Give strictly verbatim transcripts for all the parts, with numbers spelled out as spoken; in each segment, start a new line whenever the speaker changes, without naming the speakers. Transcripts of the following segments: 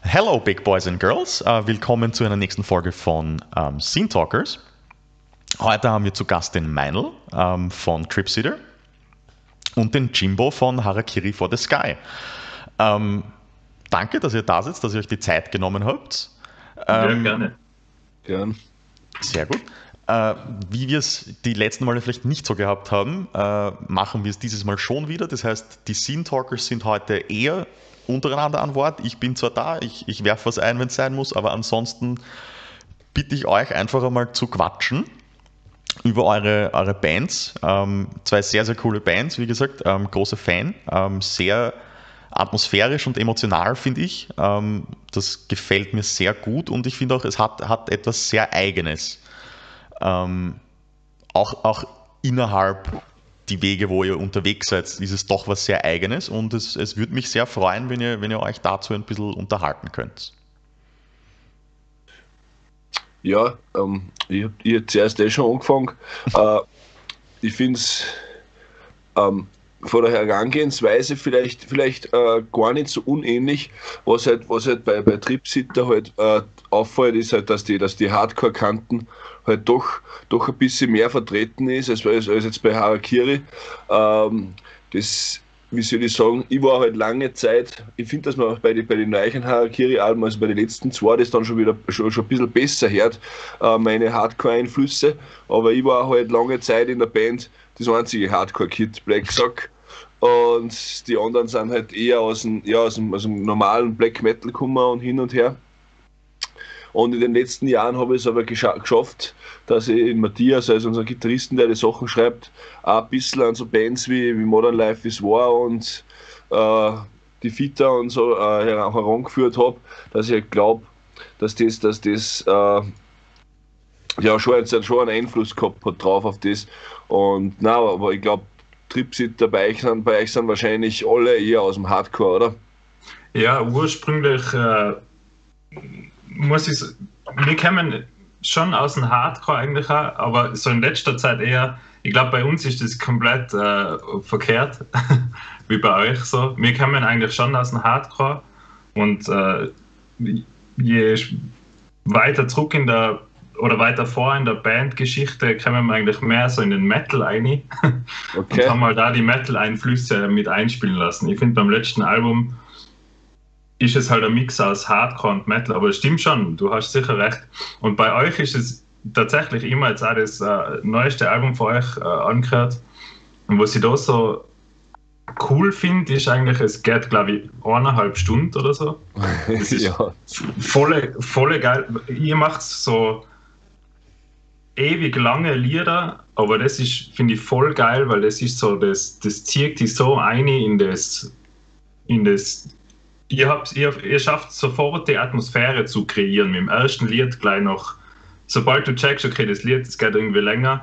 Hello, Big Boys and Girls. Uh, willkommen zu einer nächsten Folge von um, Scene Talkers. Heute haben wir zu Gast den Meinl um, von Tripsitter und den Jimbo von Harakiri for the Sky. Um, danke, dass ihr da seid, dass ihr euch die Zeit genommen habt. Um,
ja, gerne.
Gern.
Sehr gut. Uh, wie wir es die letzten Male vielleicht nicht so gehabt haben, uh, machen wir es dieses Mal schon wieder. Das heißt, die Scene Talkers sind heute eher untereinander an Wort. Ich bin zwar da, ich, ich werfe was ein, wenn es sein muss, aber ansonsten bitte ich euch einfach einmal zu quatschen über eure, eure Bands. Ähm, zwei sehr, sehr coole Bands, wie gesagt, ähm, großer Fan, ähm, sehr atmosphärisch und emotional, finde ich. Ähm, das gefällt mir sehr gut und ich finde auch, es hat, hat etwas sehr Eigenes. Ähm, auch, auch innerhalb die Wege, wo ihr unterwegs seid, ist es doch was sehr Eigenes und es, es würde mich sehr freuen, wenn ihr, wenn ihr euch dazu ein bisschen unterhalten könnt.
Ja, ähm, ich habe hab zuerst eh schon angefangen. äh, ich finde es ähm, von der Herangehensweise vielleicht, vielleicht äh, gar nicht so unähnlich. Was halt, was halt bei, bei Tripsitter halt äh, auffällt, ist halt, dass die, dass die Hardcore-Kanten halt doch, doch ein bisschen mehr vertreten ist als, als, als jetzt bei Harakiri. Ähm, das, wie soll ich sagen, ich war halt lange Zeit, ich finde, dass man bei den bei den neuen Harakiri-Alben, also bei den letzten zwei, das dann schon wieder schon, schon ein bisschen besser hört, äh, meine Hardcore-Einflüsse, aber ich war halt lange Zeit in der Band das einzige Hardcore-Kid, Black Sock, und die anderen sind halt eher aus dem, ja, aus dem, aus dem normalen Black Metal gekommen und hin und her. Und in den letzten Jahren habe ich es aber gescha- geschafft, dass ich in Matthias, also unser Gitarristen, der die Sachen schreibt, auch ein bisschen an so Bands wie, wie Modern Life is War und äh, die Fita und so äh, herangeführt habe, dass ich glaube, dass das, dass das äh, ja schon, jetzt schon einen Einfluss gehabt hat drauf auf das. Und na, aber ich glaube, Tripsitter bei euch sind, bei euch sind wahrscheinlich alle eher aus dem Hardcore, oder?
Ja, ursprünglich äh, muss ich wir kommen schon aus dem Hardcore eigentlich auch, aber so in letzter Zeit eher, ich glaube bei uns ist das komplett äh, verkehrt, wie bei euch so. Wir kommen eigentlich schon aus dem Hardcore und äh, je weiter zurück in der oder weiter vor in der Bandgeschichte kommen wir eigentlich mehr so in den Metal rein
Okay.
und haben mal da die Metal-Einflüsse mit einspielen lassen. Ich finde beim letzten Album ist es halt ein Mix aus Hardcore und Metal, aber es stimmt schon, du hast sicher recht. Und bei euch ist es tatsächlich immer jetzt auch das äh, neueste Album von euch äh, angehört. Und was ich da so cool finde, ist eigentlich, es geht, glaube ich, eineinhalb Stunden oder so. Das ist
Ja.
voll, voll geil. Ihr macht so ewig lange Lieder, aber das ist, finde ich, voll geil, weil das ist so, das, das zieht dich so ein in das, in das Ihr, habt, ihr, ihr schafft sofort die Atmosphäre zu kreieren. Mit dem ersten Lied gleich noch. Sobald du checkst, okay, das Lied das geht irgendwie länger,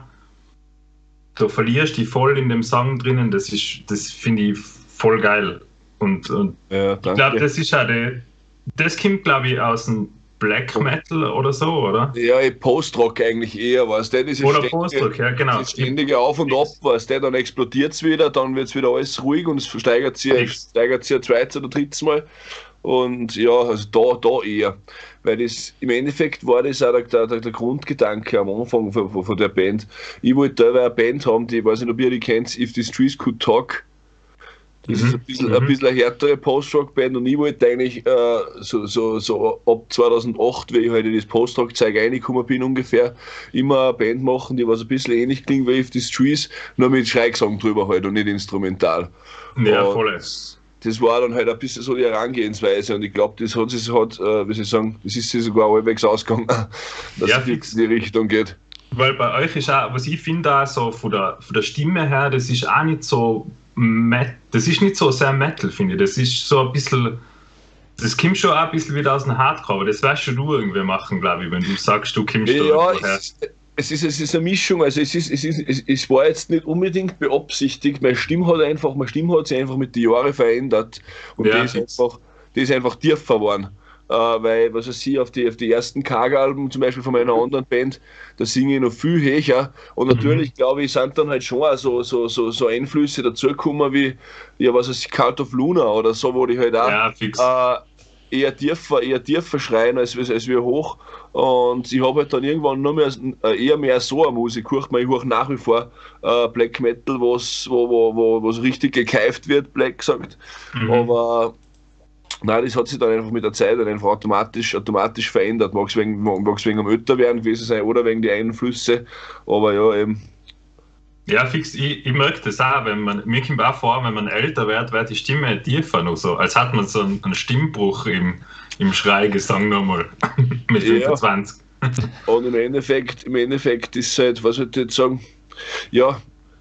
du verlierst dich voll in dem Song drinnen. Das ist, das finde ich voll geil. Und, und
Ja,
ich glaube, das ist ja die, das kommt, glaube ich, aus dem Black Metal oder so, oder?
Ja, Post-Rock eigentlich eher, weißt du, dieses
Oder
ständige,
Post-Rock, ja, genau.
dieses ständige Auf und Ab, weißt du, dann explodiert es wieder, dann wird es wieder alles ruhig und es steigert sich,
Fix.
steigert sich ein zweites oder drittes Mal. Und ja, also da, da eher. Weil das im Endeffekt war das auch der, der, der Grundgedanke am Anfang von, von, von der Band. Ich wollte da eine Band haben, die, ich weiß nicht, ob ihr die kennt, If These Trees Could Talk. Das
Mhm.
ist ein bisschen,
Mhm.
ein bisschen eine härtere Post-Rock-Band und ich wollte eigentlich äh, so, so, so ab zweitausendacht, wie ich halt in das Post-Rock-Zeug reingekommen bin ungefähr, immer eine Band machen, die was ein bisschen ähnlich klingt wie If These Trees, nur mit Schreigesang drüber halt und nicht instrumental.
Ja,
Und
voll.
das war dann halt ein bisschen so die Herangehensweise und ich glaube, das hat sich hat, äh, wie soll ich sagen, das ist sich sogar halbwegs ausgegangen, dass
Ja,
es in
fix.
die Richtung geht.
Weil bei euch ist auch, was ich finde, auch so von der, von der Stimme her, das ist auch nicht so Met, das ist nicht so sehr Metal, finde ich. Das ist so ein bisschen, das kommt schon auch ein bisschen wieder aus dem Hardcore, aber das wirst schon du irgendwie machen, glaube ich, wenn du sagst, du kommst da
Ja,
irgendwo her.
es, es, ist, es ist eine Mischung, also es, ist, es, ist, es, es war jetzt nicht unbedingt beabsichtigt, meine Stimme hat einfach, meine Stimme hat sich einfach mit den Jahren verändert und
Ja,
die ist
fix.
einfach, die ist einfach tiefer geworden. Äh, weil, was ich sehe, auf die, auf die ersten Karg-Alben, zum Beispiel von meiner anderen Band, da singe ich noch viel höher. Und natürlich,
Mhm.
glaube ich, sind dann halt schon auch so, so, so, so Einflüsse dazugekommen, wie, ja, was weiß ich, Cult of Luna oder so, wo die halt auch
Ja, fix.
äh, eher tiefer, eher tiefer schreien als, als wir hoch. Und ich habe halt dann irgendwann nur mehr, eher mehr so eine Musik gehört. Ich höre nach wie vor äh, Black Metal, wo's, wo, wo, wo, wo so richtig gekeift wird, Black gesagt. Mhm. Aber nein, das hat sich dann einfach mit der Zeit dann einfach automatisch, automatisch verändert. Mag es wegen, wegen am Ötter werden gewesen sein oder wegen die Einflüsse. Aber ja, eben.
Ja, fix, ich, ich merke das auch, wenn man, mir kommt auch vor, wenn man älter wird, wird die Stimme tiefer noch so, als hat man so einen, einen Stimmbruch im, im Schreigesang nochmal mit fünfundzwanzig.
Ja. Und im Endeffekt, im Endeffekt ist es halt, was soll ich jetzt sagen, ja,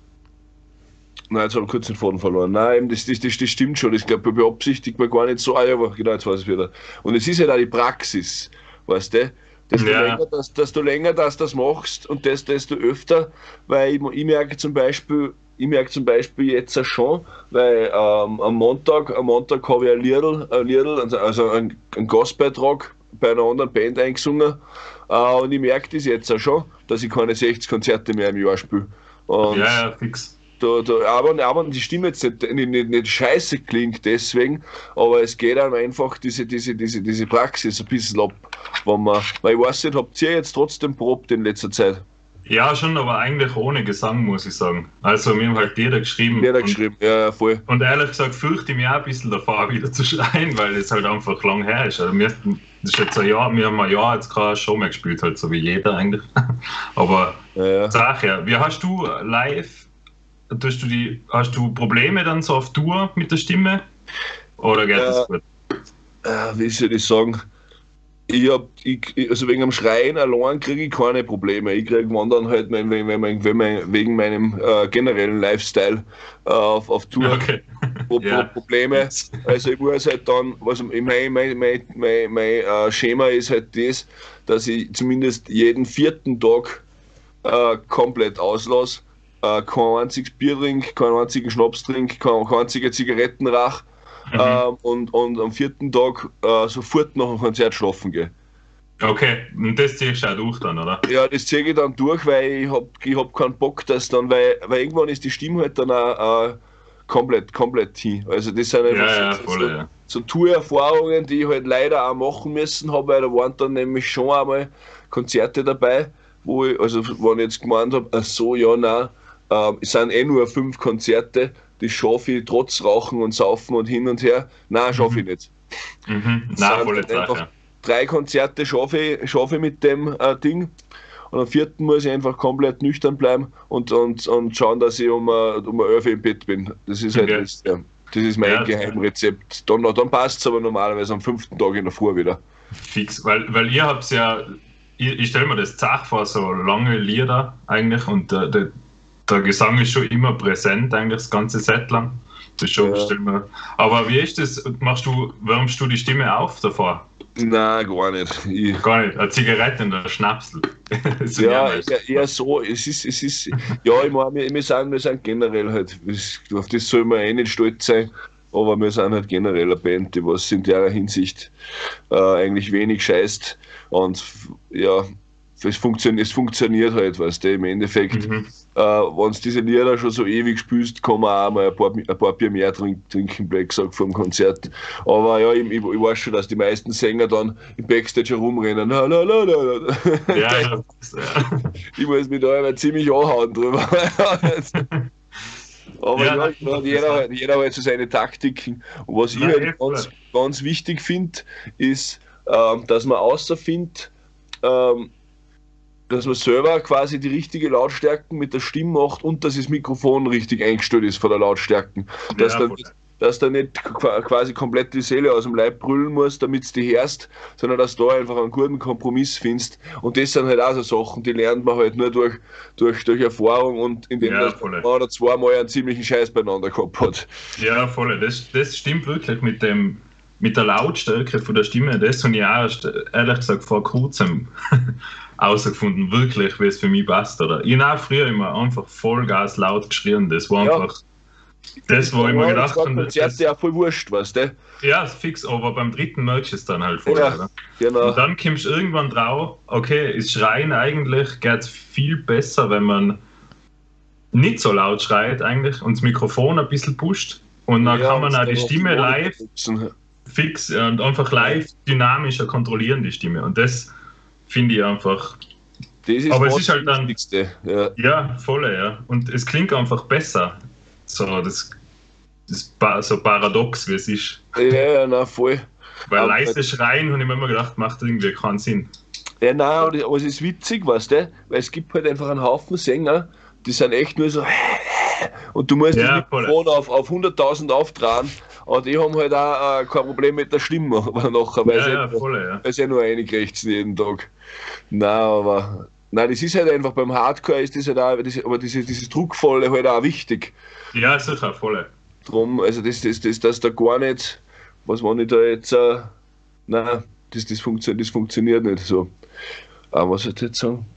nein, jetzt habe ich kurz den Faden verloren. Nein, das, das, das, das stimmt schon, das glaube ich beabsichtigt man gar nicht so, ah, ja, aber genau, jetzt weiß ich wieder. Und es ist halt auch die Praxis, weißt du? Desto ja. länger, dass, desto länger dass das machst und desto, desto öfter, weil ich, ich merke zum Beispiel, ich merke zum Beispiel jetzt auch schon, weil ähm, am Montag, am Montag habe ich ein Liedl, ein Liedl, also einen, einen Gastbeitrag bei einer anderen Band eingesungen äh, und ich merke das jetzt auch schon, dass ich keine sechzig Konzerte mehr im Jahr spiele. Und
ja, ja, fix.
Da, da, aber, aber die Stimme jetzt nicht, nicht, nicht, nicht scheiße klingt deswegen, aber es geht einem einfach diese, diese, diese, diese Praxis ein bisschen ab. Wenn man, weil ich weiß nicht, habt ihr jetzt trotzdem probt in letzter Zeit?
Ja, schon, aber eigentlich ohne Gesang, muss ich sagen. Also wir haben halt Lieder geschrieben.
Lieder geschrieben, ja, ja, voll.
Und ehrlich gesagt fürchte ich mich auch ein bisschen davor, wieder zu schreien, weil es halt einfach lang her ist. Also wir, das ist jetzt ein Jahr, wir haben ein Jahr jetzt keine Show mehr gespielt, halt so wie jeder eigentlich. Aber ja, ja. Sag ja, wie hast du live, hast du, die, hast du Probleme dann so auf Tour mit der Stimme? Oder geht das gut?
Äh, wie soll ich sagen? Ich hab, ich, also wegen dem Schreien allein kriege ich keine Probleme. Ich kriege dann halt wenn, wenn, wenn, wenn, wegen meinem äh, generellen Lifestyle äh, auf, auf Tour
okay.
Pro,
ja.
Probleme. Also ich muss halt dann, also mein, mein, mein, mein, mein äh, Schema ist halt das, dass ich zumindest jeden vierten Tag äh, komplett auslasse. Äh, kein einziges Bier trinke, keinen einzigen Schnaps trinke, keine, keine einzige Zigaretten rauche. Mhm. Ähm, und, und am vierten Tag äh, sofort nach dem Konzert schlafen gehe.
Okay, und das ziehst du auch durch dann, oder?
Ja, das ziehe ich dann durch, weil ich hab, ich hab keinen Bock, dass dann, weil, weil irgendwann ist die Stimme halt dann auch äh, komplett, komplett hin. Also das sind einfach
ja, ja,
so,
voll,
so,
ja.
so Tour-Erfahrungen, die ich halt leider auch machen müssen habe, weil da waren dann nämlich schon einmal Konzerte dabei, wo ich, also wenn ich jetzt gemeint habe, ach so, ja, nein, äh, es sind eh nur fünf Konzerte, das schaffe ich trotz Rauchen und Saufen und hin und her. Nein, schaffe mhm. ich nicht.
Mhm. Nein, voll jetzt einfach ja.
Drei Konzerte schaffe ich, schaffe ich mit dem äh, Ding. Und am vierten muss ich einfach komplett nüchtern bleiben und, und, und schauen, dass ich um, um elf Uhr im Bett bin. Das ist halt
okay.
das, ja, das ist mein ja, Geheimrezept. Dann, dann passt es aber normalerweise am fünften Tag in der Früh wieder.
Fix, weil, weil ihr habt ja, ich, ich stelle mir das Zach vor, so lange Lieder eigentlich und der, der Der Gesang ist schon immer präsent, eigentlich das ganze Set lang. Das schon, ja. Stell mir. Aber wie ist das? Machst du, wärmst du die Stimme auf davor?
Nein, gar nicht. Ich
gar nicht. Eine Zigarette und ein Schnapsel.
Ja, eher, eher so. Es ist, es ist, ja, ich meine, wir, wir, sind, wir sind generell halt, auf das soll man eh nicht stolz sein, aber wir sind halt generell eine Band, die was in der Hinsicht äh, eigentlich wenig scheißt. Und ja, es funktioniert, es funktioniert halt, weißt du, im Endeffekt. Mhm. Äh, wenn du diese Lieder schon so ewig spielst, kann man auch mal ein paar, ein paar Bier mehr trinken, trinken Black gesagt, vor dem Konzert. Aber ja, ich, ich, ich weiß schon, dass die meisten Sänger dann im Backstage herumrennen. La, la, la, la.
Ja, ja.
Ich muss mich da immer ziemlich anhauen drüber. Aber ja, ja, ja jeder, halt, jeder hat so seine Taktiken. Und was Nein, ich halt ganz, ganz wichtig finde, ist, ähm, dass man außerfindet, ähm, dass man selber quasi die richtige Lautstärke mit der Stimme macht und dass das Mikrofon richtig eingestellt ist von der Lautstärke. Dass, ja, dann, dass da nicht quasi komplett die Seele aus dem Leib brüllen muss, damit du die hörst, sondern dass du da einfach einen guten Kompromiss findest. Und das sind halt auch so Sachen, die lernt man halt nur durch, durch, durch Erfahrung und indem ja, man ein oder zweimal einen ziemlichen Scheiß beieinander gehabt hat.
Ja, voll. Das, das stimmt wirklich mit dem mit der Lautstärke von der Stimme. Das habe ich auch erst, ehrlich gesagt, vor kurzem herausgefunden, wirklich, wie es für mich passt. Oder? Ich habe auch früher immer einfach Vollgas laut geschrien. Das war
ja.
einfach das, wo ich mir gedacht habe.
Das ist ja voll wurscht, weißt du?
Ja, fix, aber beim dritten merkst du es dann halt voll.
Ja,
oder?
Genau.
Und dann kommst du irgendwann drauf, okay, ist Schreien eigentlich geht es viel besser, wenn man nicht so laut schreit eigentlich und das Mikrofon ein bisschen pusht. Und dann ja, kann man auch die Stimme live. fix und einfach live dynamischer kontrollieren die Stimme. Und das finde ich einfach.
Das ist
aber
das
es ist halt dann.
Wichtigste. Ja,
ja voll, ja. Und es klingt einfach besser. So, das, das so paradox, wie es ist.
Ja, ja, nein, voll.
Weil
aber
leise Schreien, habe ich mir immer gedacht, macht irgendwie keinen Sinn.
Ja, nein, aber es ist witzig, weißt du, weil es gibt halt einfach einen Haufen Sänger, die sind echt nur so und du musst
ja,
das Mikrofon auf, auf hunderttausend auftragen, aber die haben halt auch äh, kein Problem mit der Stimme nachher, weil
ja,
sie
ja, voll, ja.
Weil sie ja nur reinkriegen jeden Tag. Nein, aber nein, das ist halt einfach, beim Hardcore ist das halt auch, das, aber diese, dieses Druckvolle halt auch wichtig.
Ja, sicher, voll.
Drum, also das, das, das, das da gar nicht, was wenn ich da jetzt, äh, nein, das, das, funktio das funktioniert nicht so. Ähm, was soll ich jetzt sagen?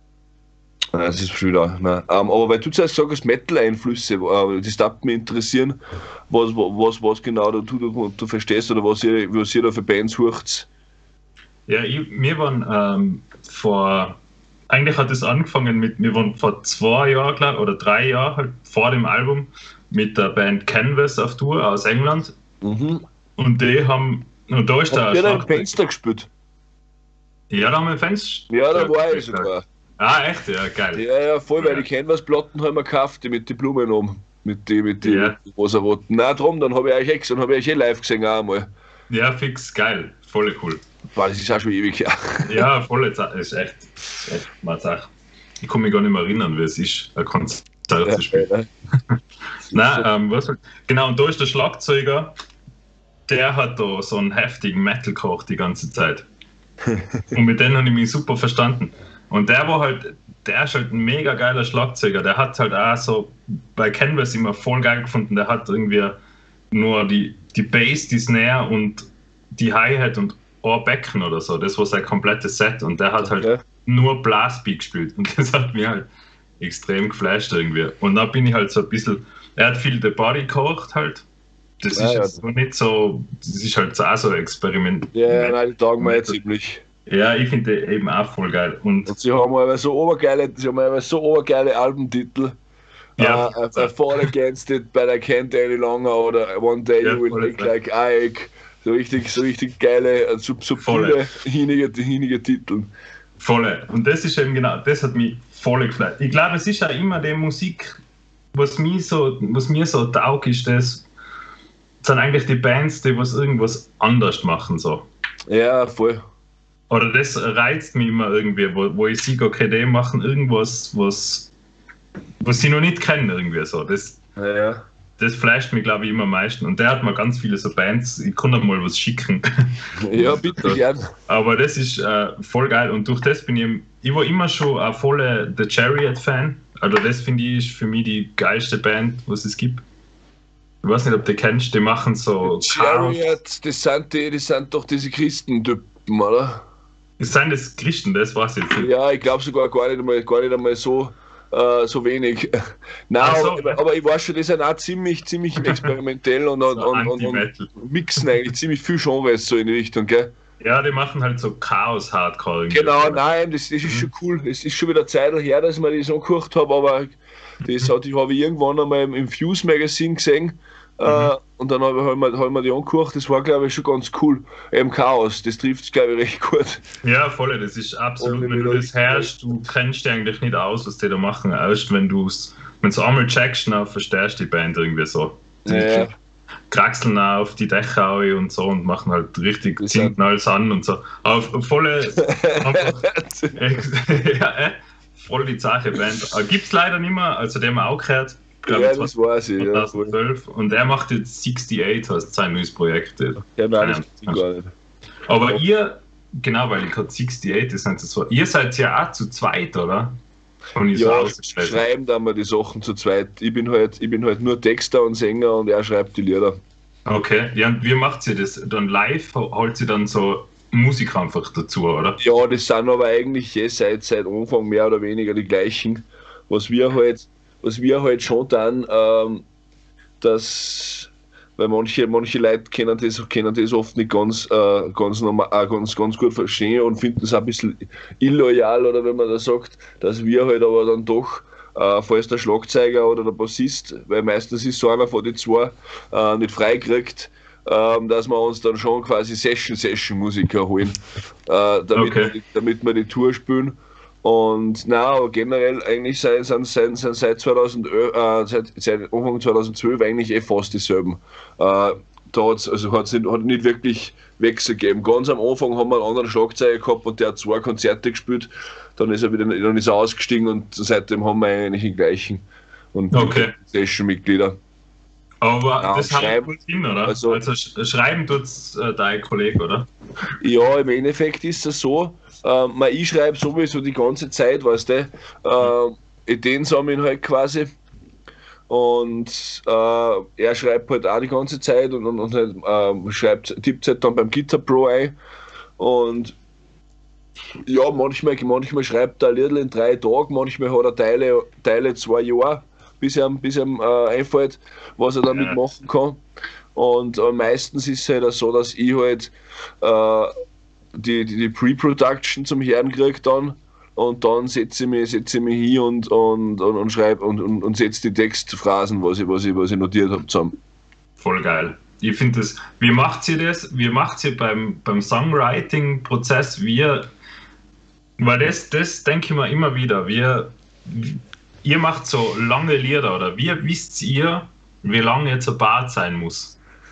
Nein, das ist schon wieder. Nein. Ähm, aber weil du zuerst gesagt hast, Metal-Einflüsse, äh, das darf mich interessieren, was, was, was genau du, du, du verstehst oder was ihr, was ihr da für Bands sucht.
Ja, ich, wir waren ähm, vor, eigentlich hat es angefangen mit, wir waren vor zwei Jahren, glaub, oder drei Jahren, halt vor dem Album, mit der Band Canvas auf Tour aus England.
Mhm.
Und die haben, und da ist der
Habt ihr da im Fenster gespielt?
Ja, da haben wir Fans.
Ja, da war ich sogar.
Ah, echt? Ja, geil.
Ja, ja, voll, weil die Canvas-Platten haben wir gekauft, die mit den Blumen um. Mit den mit die,
ja.
mit die rosa-roten. Nein, drum, dann habe ich euch ex, dann habe ich euch eh live gesehen auch einmal.
Ja, fix, geil. Voll cool.
Boah, das ist auch schon ewig her.
Ja, voll, das ist echt, echt mal Sache. Ich kann mich gar nicht mehr erinnern, wie es ist, ein Konzert ja, zu spielen. Ja. Nein, ähm, was genau, und da ist der Schlagzeuger, der hat da so einen heftigen Metal gekocht die ganze Zeit. Und mit denen habe ich mich super verstanden. Und der war halt, der ist halt ein mega geiler Schlagzeuger. Der hat halt auch so bei Canvas immer voll geil gefunden. Der hat irgendwie nur die, die Bass, die Snare und die Hi-Hat und ein Becken oder so. Das war sein komplettes Set. Und der hat halt okay. nur Blastbeat gespielt. Und das hat mir halt extrem geflasht irgendwie. Und dann bin ich halt so ein bisschen, er hat viel The Body gekocht halt. Das ja, ist jetzt ja. nicht so, das ist halt so auch so ein Experiment.
Ja, ja, nein, die taugen mir jetzt ziemlich.
Ja, ich finde die eben auch voll geil. Und,
und sie haben aber so obergeile, sie haben aber so obergeile Albentitel.
Ja,
uh, I Fought Against It, But I Can't Any Longer oder One Day ja, You Will Look Like Ike. So richtig, so richtig geile, subtile, hinige, hinige Titel.
Volle. Und das ist eben genau, das hat mich voll geflasht. Ich glaube, es ist ja immer die Musik, was mir so, was mir so taugt, ist das, sind eigentlich die Bands, die was irgendwas anders machen. So.
Ja, voll.
Oder das reizt mich immer irgendwie, wo, wo ich sehe, okay, die machen irgendwas, was, was sie noch nicht kennen, irgendwie so. Das,
ja, ja.
das flasht mich, glaube ich, immer am meisten. Und der hat mir ganz viele so Bands, ich kann da mal was schicken.
Ja, bitte, gern.
Aber das ist äh, voll geil. Und durch das bin ich, ich war immer schon ein voller The Chariot-Fan. Also das finde ich ist für mich die geilste Band, was es gibt. Ich weiß nicht, ob du kennst, die machen so
Chariot, das sind, die, das sind doch diese Christentypen, oder?
Das sind das Christen, das weiß ich jetzt nicht.
Ja, ich glaube sogar gar nicht einmal, gar nicht einmal so, äh, so wenig. Nein, so, aber, aber ich weiß schon, die sind auch ziemlich, ziemlich experimentell und, und,
so
und, und, und mixen eigentlich ziemlich viel Genres so in die Richtung, gell?
Ja, die machen halt so Chaos-Hardcore.
Genau, nein, das, das ist mhm. schon cool. Es ist schon wieder Zeit her, dass ich mir das angehört habe, aber das mhm. habe ich irgendwann einmal im, im Fuse Magazine gesehen. Mhm. Uh, und dann habe ich mir, hab ich mir die angehört, das war, glaube ich, schon ganz cool. Eben Chaos, das trifft es, glaube ich, recht gut.
Ja, voll, das ist absolut, und wenn du das hörst, du kennst dich eigentlich nicht aus, was die da machen. Erst wenn du es wenn du einmal checkst, dann verstehst du die Band irgendwie so. Die
ja.
kraxeln auf die Dächer und so und machen halt richtig, ziehen alles an und so. Aber volle, einfach, ja, äh, voll die zache Band. Gibt es leider nicht mehr, also den haben wir auch gehört. Glaub,
ja, das weiß ich.
zwanzig zwölf. Ja, und er macht jetzt achtundachtzig, heißt sein neues Projekt.
Ja, nein, das stimmt gar nicht.
Aber ja. ihr, genau, weil ich gerade achtundachtzig, das sind so, ihr seid ja auch zu zweit, oder?
Ja, so schreiben dann mal die Sachen zu zweit. Ich bin halt, ich bin halt nur Texter und Sänger und er schreibt die Lieder.
Okay, ja, und wie macht sie das? Dann live holt sie dann so Musik einfach dazu, oder?
Ja, das sind aber eigentlich eh seit, seit Anfang mehr oder weniger die gleichen. Was wir halt Was wir halt schon dann, ähm, dass, weil manche, manche Leute können das, können das oft nicht ganz, äh, ganz, normal, äh, ganz, ganz gut verstehen und finden es ein bisschen illoyal, oder wenn man da sagt, dass wir halt aber dann doch, äh, falls der Schlagzeuger oder der Bassist, weil meistens ist so einer von den zwei, äh, nicht freikriegt, ähm, dass wir uns dann schon quasi Session-Session-Musiker holen, äh, damit,
Okay.
damit wir die Tour spielen. Und na, aber generell eigentlich sind, sind, sind, sind seit zweitausendelf, äh, seit, seit Anfang zweitausendzwölf eigentlich eh fast dieselben. Äh, da hat's, also hat's nicht, hat nicht wirklich Wechsel gegeben. Ganz am Anfang haben wir einen anderen Schlagzeuger gehabt und der hat zwei Konzerte gespielt. Dann ist er wieder dann ist er ausgestiegen und seitdem haben wir eigentlich den gleichen. Und
Okay.
Session-Mitglieder.
Aber
Ja,
das haben wir
schreiben,
gut hin, oder?
also-
Also, sch schreiben tut's äh, dein Kollege, oder?
Ja, im Endeffekt ist es so, ähm, man, ich schreibe sowieso die ganze Zeit, weißt du, äh, Ideen sammeln halt quasi. Und äh, er schreibt halt auch die ganze Zeit und, und, und halt, ähm, schreibt, tippt halt dann beim Guitar Pro ein. Und ja, manchmal, manchmal schreibt er ein Lied in drei Tagen, manchmal hat er Teile, Teile zwei Jahre, bis ihm, bis ihm äh, einfällt, was er damit
Ja.
machen kann. Und äh, meistens ist es halt auch so, dass ich halt äh, die, die, die Pre-Production zum Hören kriege dann und dann setze ich mich, setze ich mich hin und, und, und, und schreibe und, und, und setze die Textphrasen, was ich, was ich, was ich notiert habe, zusammen.
Voll geil. Ich finde das, wie macht ihr das? Wie macht ihr beim, beim Songwriting-Prozess? Wir, weil das, das denke ich mir immer wieder. Wir, ihr macht so lange Lieder, oder wie wisst ihr, wie lange jetzt ein Part sein muss?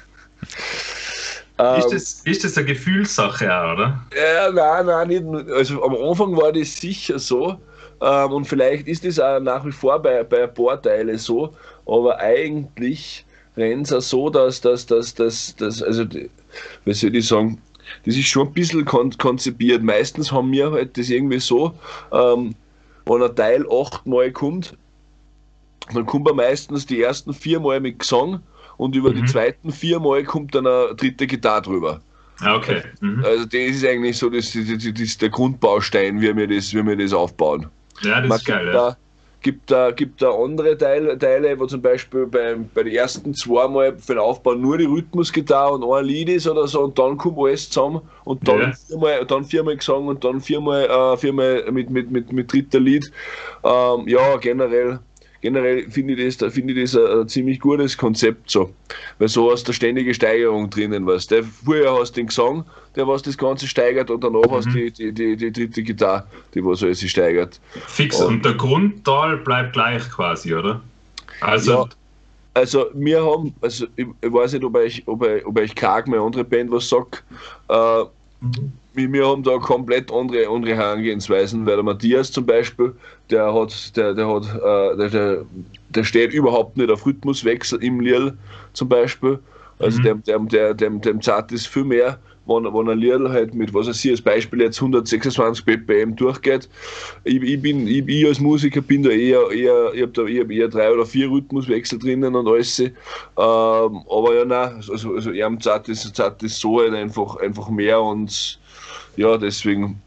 Ähm,
Ist das, ist das eine Gefühlssache, auch, oder?
Ja, nein, nein, nicht. nur- Also am Anfang war das sicher so. Ähm, und vielleicht ist das auch nach wie vor bei, bei ein paar Teilen so. Aber eigentlich rennt es auch so, dass das, dass, dass, dass, also, die- wie soll ich sagen, das ist schon ein bisschen kon konzipiert. Meistens haben wir halt das irgendwie so, ähm, wenn ein Teil achtmal kommt, dann kommt er meistens die ersten viermal mit Gesang und über die
Mhm.
zweiten viermal kommt dann eine dritte Gitarre drüber.
Ah, okay. Mhm.
Also das ist eigentlich so das, das, das, das der Grundbaustein, wie wir das, wie wir das aufbauen.
Ja, das
Man
ist geil,
gibt,
ja.
da, gibt, da, gibt da andere Teile, Teile, wo zum Beispiel beim, bei den ersten zweimal für den Aufbau nur die Rhythmusgitarre und ein Lied ist oder so und dann kommt alles zusammen und dann,
Ja.
viermal, dann viermal Gesang und dann viermal, äh, viermal mit, mit, mit, mit dritter Lied. Ähm, ja, generell, generell finde ich das, finde ich das ein, ein ziemlich gutes Konzept so. Weil so hast du eine ständige Steigerung drinnen, weißt du. Vorher hast du den Gesang, der was das Ganze steigert und danach hast du
Mhm.
die, die, die, die dritte Gitarre, die was alles steigert.
Fix.
Und-
Und der Grundtal bleibt gleich quasi, oder? Also,
Ja, also wir haben, also ich, ich weiß nicht, ob euch, ob euch, ob euch Karg, meine andere Band, was sagt, äh, wir, wir haben da komplett andere, andere Herangehensweisen, weil der Matthias zum Beispiel, der hat, der, der hat, äh, der, der, der steht überhaupt nicht auf Rhythmuswechsel im Lied zum Beispiel. Also
Mhm.
dem, dem, der, dem, dem zart ist viel mehr, wenn, wenn ein Lied halt mit, was weiß ich, als Beispiel jetzt hundertsechsundzwanzig B P M durchgeht. Ich, ich, bin, ich, ich als Musiker bin da eher, eher ich habe da ich hab eher drei oder vier Rhythmuswechsel drinnen und alles. Ähm, aber ja, nein, also, also ihm zart ist, zart ist so halt einfach, einfach mehr und ja, deswegen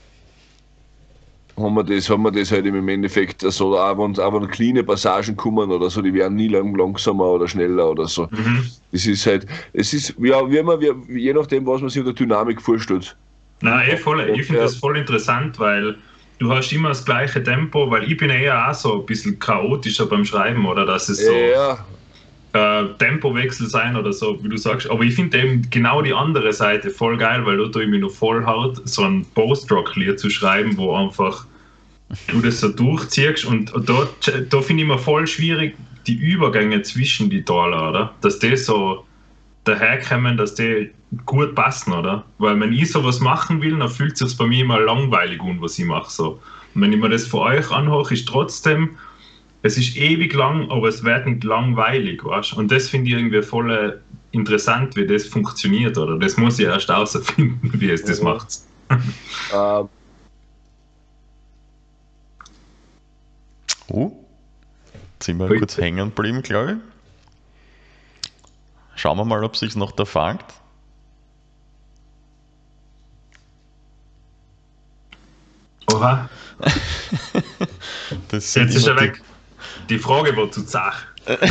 haben wir das, haben wir das halt im Endeffekt so, auch wenn, auch wenn kleine Passagen kommen oder so, die werden nie lang, langsamer oder schneller oder so.
mhm.
Das ist halt, es ist, ja, wie man, wie, je nachdem, was man sich unter Dynamik vorstellt.
Na, eh voll. Ich finde
Ja.
das voll interessant, weil du hast immer das gleiche Tempo, weil ich bin eher auch so ein bisschen chaotischer beim Schreiben, oder dass es so
Ja,
äh, Tempowechsel sein oder so, wie du sagst. Aber ich finde eben genau die andere Seite voll geil, weil da tue ich mich noch voll haut, so ein Post-Rock-Lied zu schreiben, wo einfach du das so durchziehst und da, da finde ich mir voll schwierig, die Übergänge zwischen die Taler, oder? Dass die so daherkommen, dass die gut passen, oder? Weil wenn ich sowas machen will, dann fühlt es sich bei mir immer langweilig an, was ich mache. So. Und wenn ich mir das von euch anhöre, ist trotzdem, es ist ewig lang, aber es wird nicht langweilig, weißt? Und das finde ich irgendwie voll äh, interessant, wie das funktioniert, oder? Das muss ich erst herausfinden, wie es das
Mhm.
macht.
ähm,
Oh, jetzt sind wir kurz hängen geblieben, glaube ich. Schauen wir mal, ob sich noch da fängt.
Oha,
Das sind
jetzt ist
immer
er
die-
weg. Die Frage war zu zach.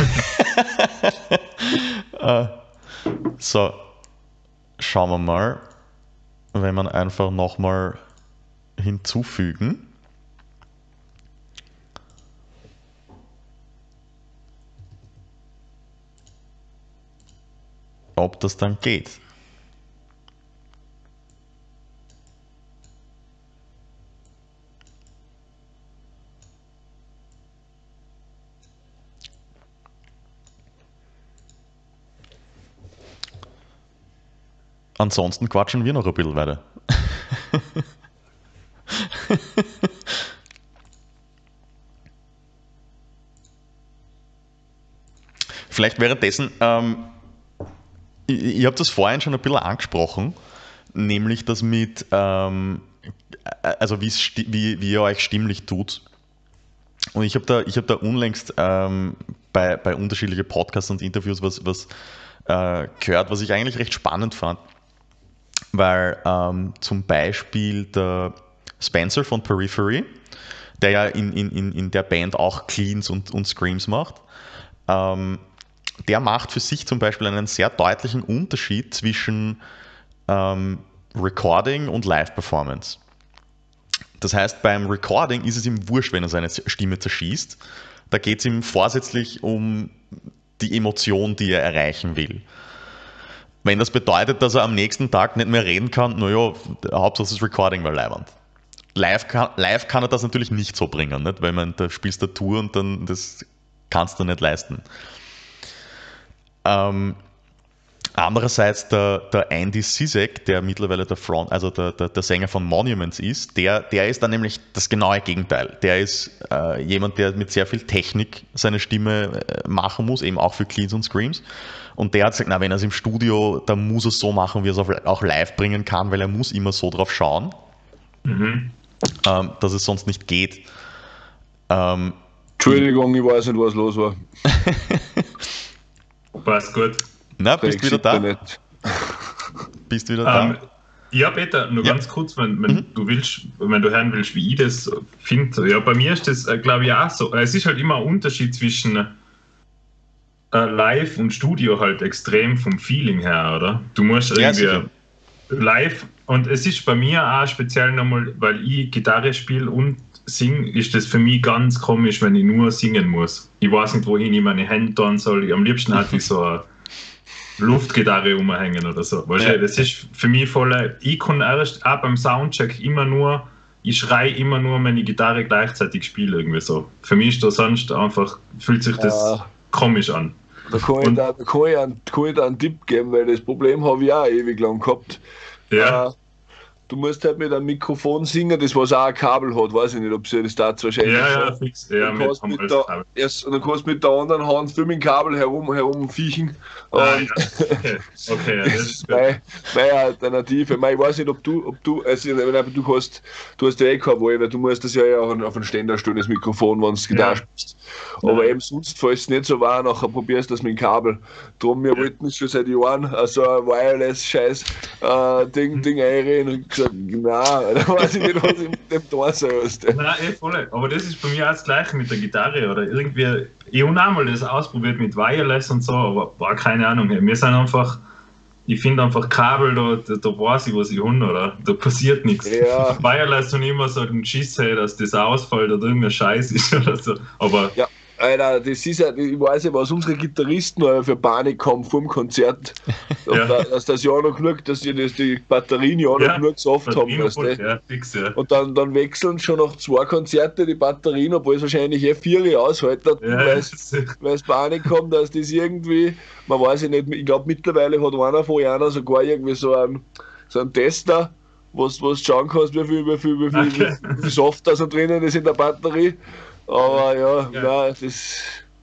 So, schauen wir mal, wenn man einfach nochmal hinzufügen. ob das dann geht. Ansonsten quatschen wir noch ein bisschen weiter. Vielleicht währenddessen, ähm, ich, ich habe das vorhin schon ein bisschen angesprochen, nämlich das mit, ähm, also wie, wie ihr euch stimmlich tut. Und ich habe da, ich hab da unlängst ähm, bei, bei unterschiedlichen Podcasts und Interviews was, was äh, gehört, was ich eigentlich recht spannend fand. Weil ähm, zum Beispiel der Spencer von Periphery, der ja in, in, in der Band auch Cleans und, und Screams macht, ähm, der macht für sich zum Beispiel einen sehr deutlichen Unterschied zwischen ähm, Recording und Live-Performance. Das heißt, beim Recording ist es ihm wurscht, wenn er seine Stimme zerschießt. Da geht es ihm vorsätzlich um die Emotion, die er erreichen will. Wenn das bedeutet, dass er am nächsten Tag nicht mehr reden kann, naja, Hauptsache das Recording war leibend. Live kann, live kann er das natürlich nicht so bringen, nicht? Weil man, da spielst du Tour und dann das kannst du nicht leisten. Ähm, andererseits der, der Andy Zizek, der mittlerweile der Front, also der, der, der Sänger von Monuments ist, der, der ist dann nämlich das genaue Gegenteil. Der ist äh, jemand, der mit sehr viel Technik seine Stimme äh, machen muss, eben auch für Cleans und Screams. Und der hat gesagt, na, wenn er es im Studio, dann muss er es so machen, wie er es auch live bringen kann, weil er muss immer so drauf schauen, mhm. ähm, dass es sonst nicht geht. Ähm,
Entschuldigung, ich weiß nicht, was los war.
Passt gut.
Na, bist du wieder da? Nicht. Bist du wieder da?
Ähm, ja, Peter, nur ja. ganz kurz, wenn, wenn mhm. du willst, wenn du hören willst, wie ich das finde. Ja, bei mir ist das, glaube ich, auch so. Es ist halt immer ein Unterschied zwischen Uh, live und Studio halt extrem vom Feeling her, oder? Du musst irgendwie ja, live, und es ist bei mir auch speziell nochmal, weil ich Gitarre spiele und singe, ist das für mich ganz komisch, wenn ich nur singen muss. Ich weiß nicht, wohin ich meine Hände tun soll. Ich, am liebsten hatte ich so eine Luftgitarre umhängen oder so. Weißt ja. du, das ist für mich voll. Ich kann erst auch beim Soundcheck immer nur, ich schreie immer nur, wenn ich Gitarre gleichzeitig spiele, irgendwie so. Für mich ist das sonst einfach, fühlt sich das ja. komisch an.
Da kann, ich da, da, kann ich einen, kann ich da einen Tipp geben, weil das Problem habe ich auch ewig lang gehabt.
Ja.
Äh, du musst halt mit einem Mikrofon singen, das was auch ein Kabel hat, weiß ich nicht, ob sie das dazu wahrscheinlich
ja, ja, fix. Ja,
dann kannst mit der, erst, dann kannst du mit der anderen Hand viel mit dem Kabel herum, herumfiechen.
Ah, ja. Okay, okay ja, das ist gut.
Meine, meine Alternative. Ich weiß nicht, ob du, ob du, also, du hast, du hast ja eh keine Wahl, weil du musst das ja auch auf einen Ständer stellen, das Mikrofon, wenn du Gitarre ja. spielst. Aber ja. eben sonst, falls es nicht so war, nachher probierst du das mit dem Kabel. Darum, wir ja. wollten es schon seit Jahren so ein Wireless-Scheiß äh, Ding, Ding einreden und gesagt, nein, da weiß ich nicht, was ich mit dem tun soll.
Nein, eh voll. Aber das ist bei mir auch das Gleiche mit der Gitarre oder irgendwie. Ich habe auch mal das ausprobiert mit Wireless und so, aber war keine Ahnung. Wir sind einfach, ich finde einfach Kabel, da, da, da weiß ich, was ich habe, oder? Da passiert nichts.
Ja.
Wireless und immer so den Schiss, hey, dass das ausfällt oder irgendein Scheiß ist oder so. Aber
ja. Alter, das ist ja, ich weiß ja, was unsere Gitarristen für Panik haben vor dem Konzert. Ja. Da, dass das ja noch genug, dass die, dass die Batterien ja noch ja, genug Saft haben. Weißt du?
Ja, fix, ja.
Und dann, dann wechseln schon nach zwei Konzerten die Batterien, obwohl es wahrscheinlich eh vier aushalten, ja, weil es Panik haben, dass das irgendwie, man weiß ja nicht, ich glaube mittlerweile hat einer von einer sogar irgendwie so einen, so einen Tester, wo du schauen kannst, wie viel, wie viel, wie viel, okay. wie viel Saft da so drinnen ist in der Batterie. Aber ja, ja. Nein, das.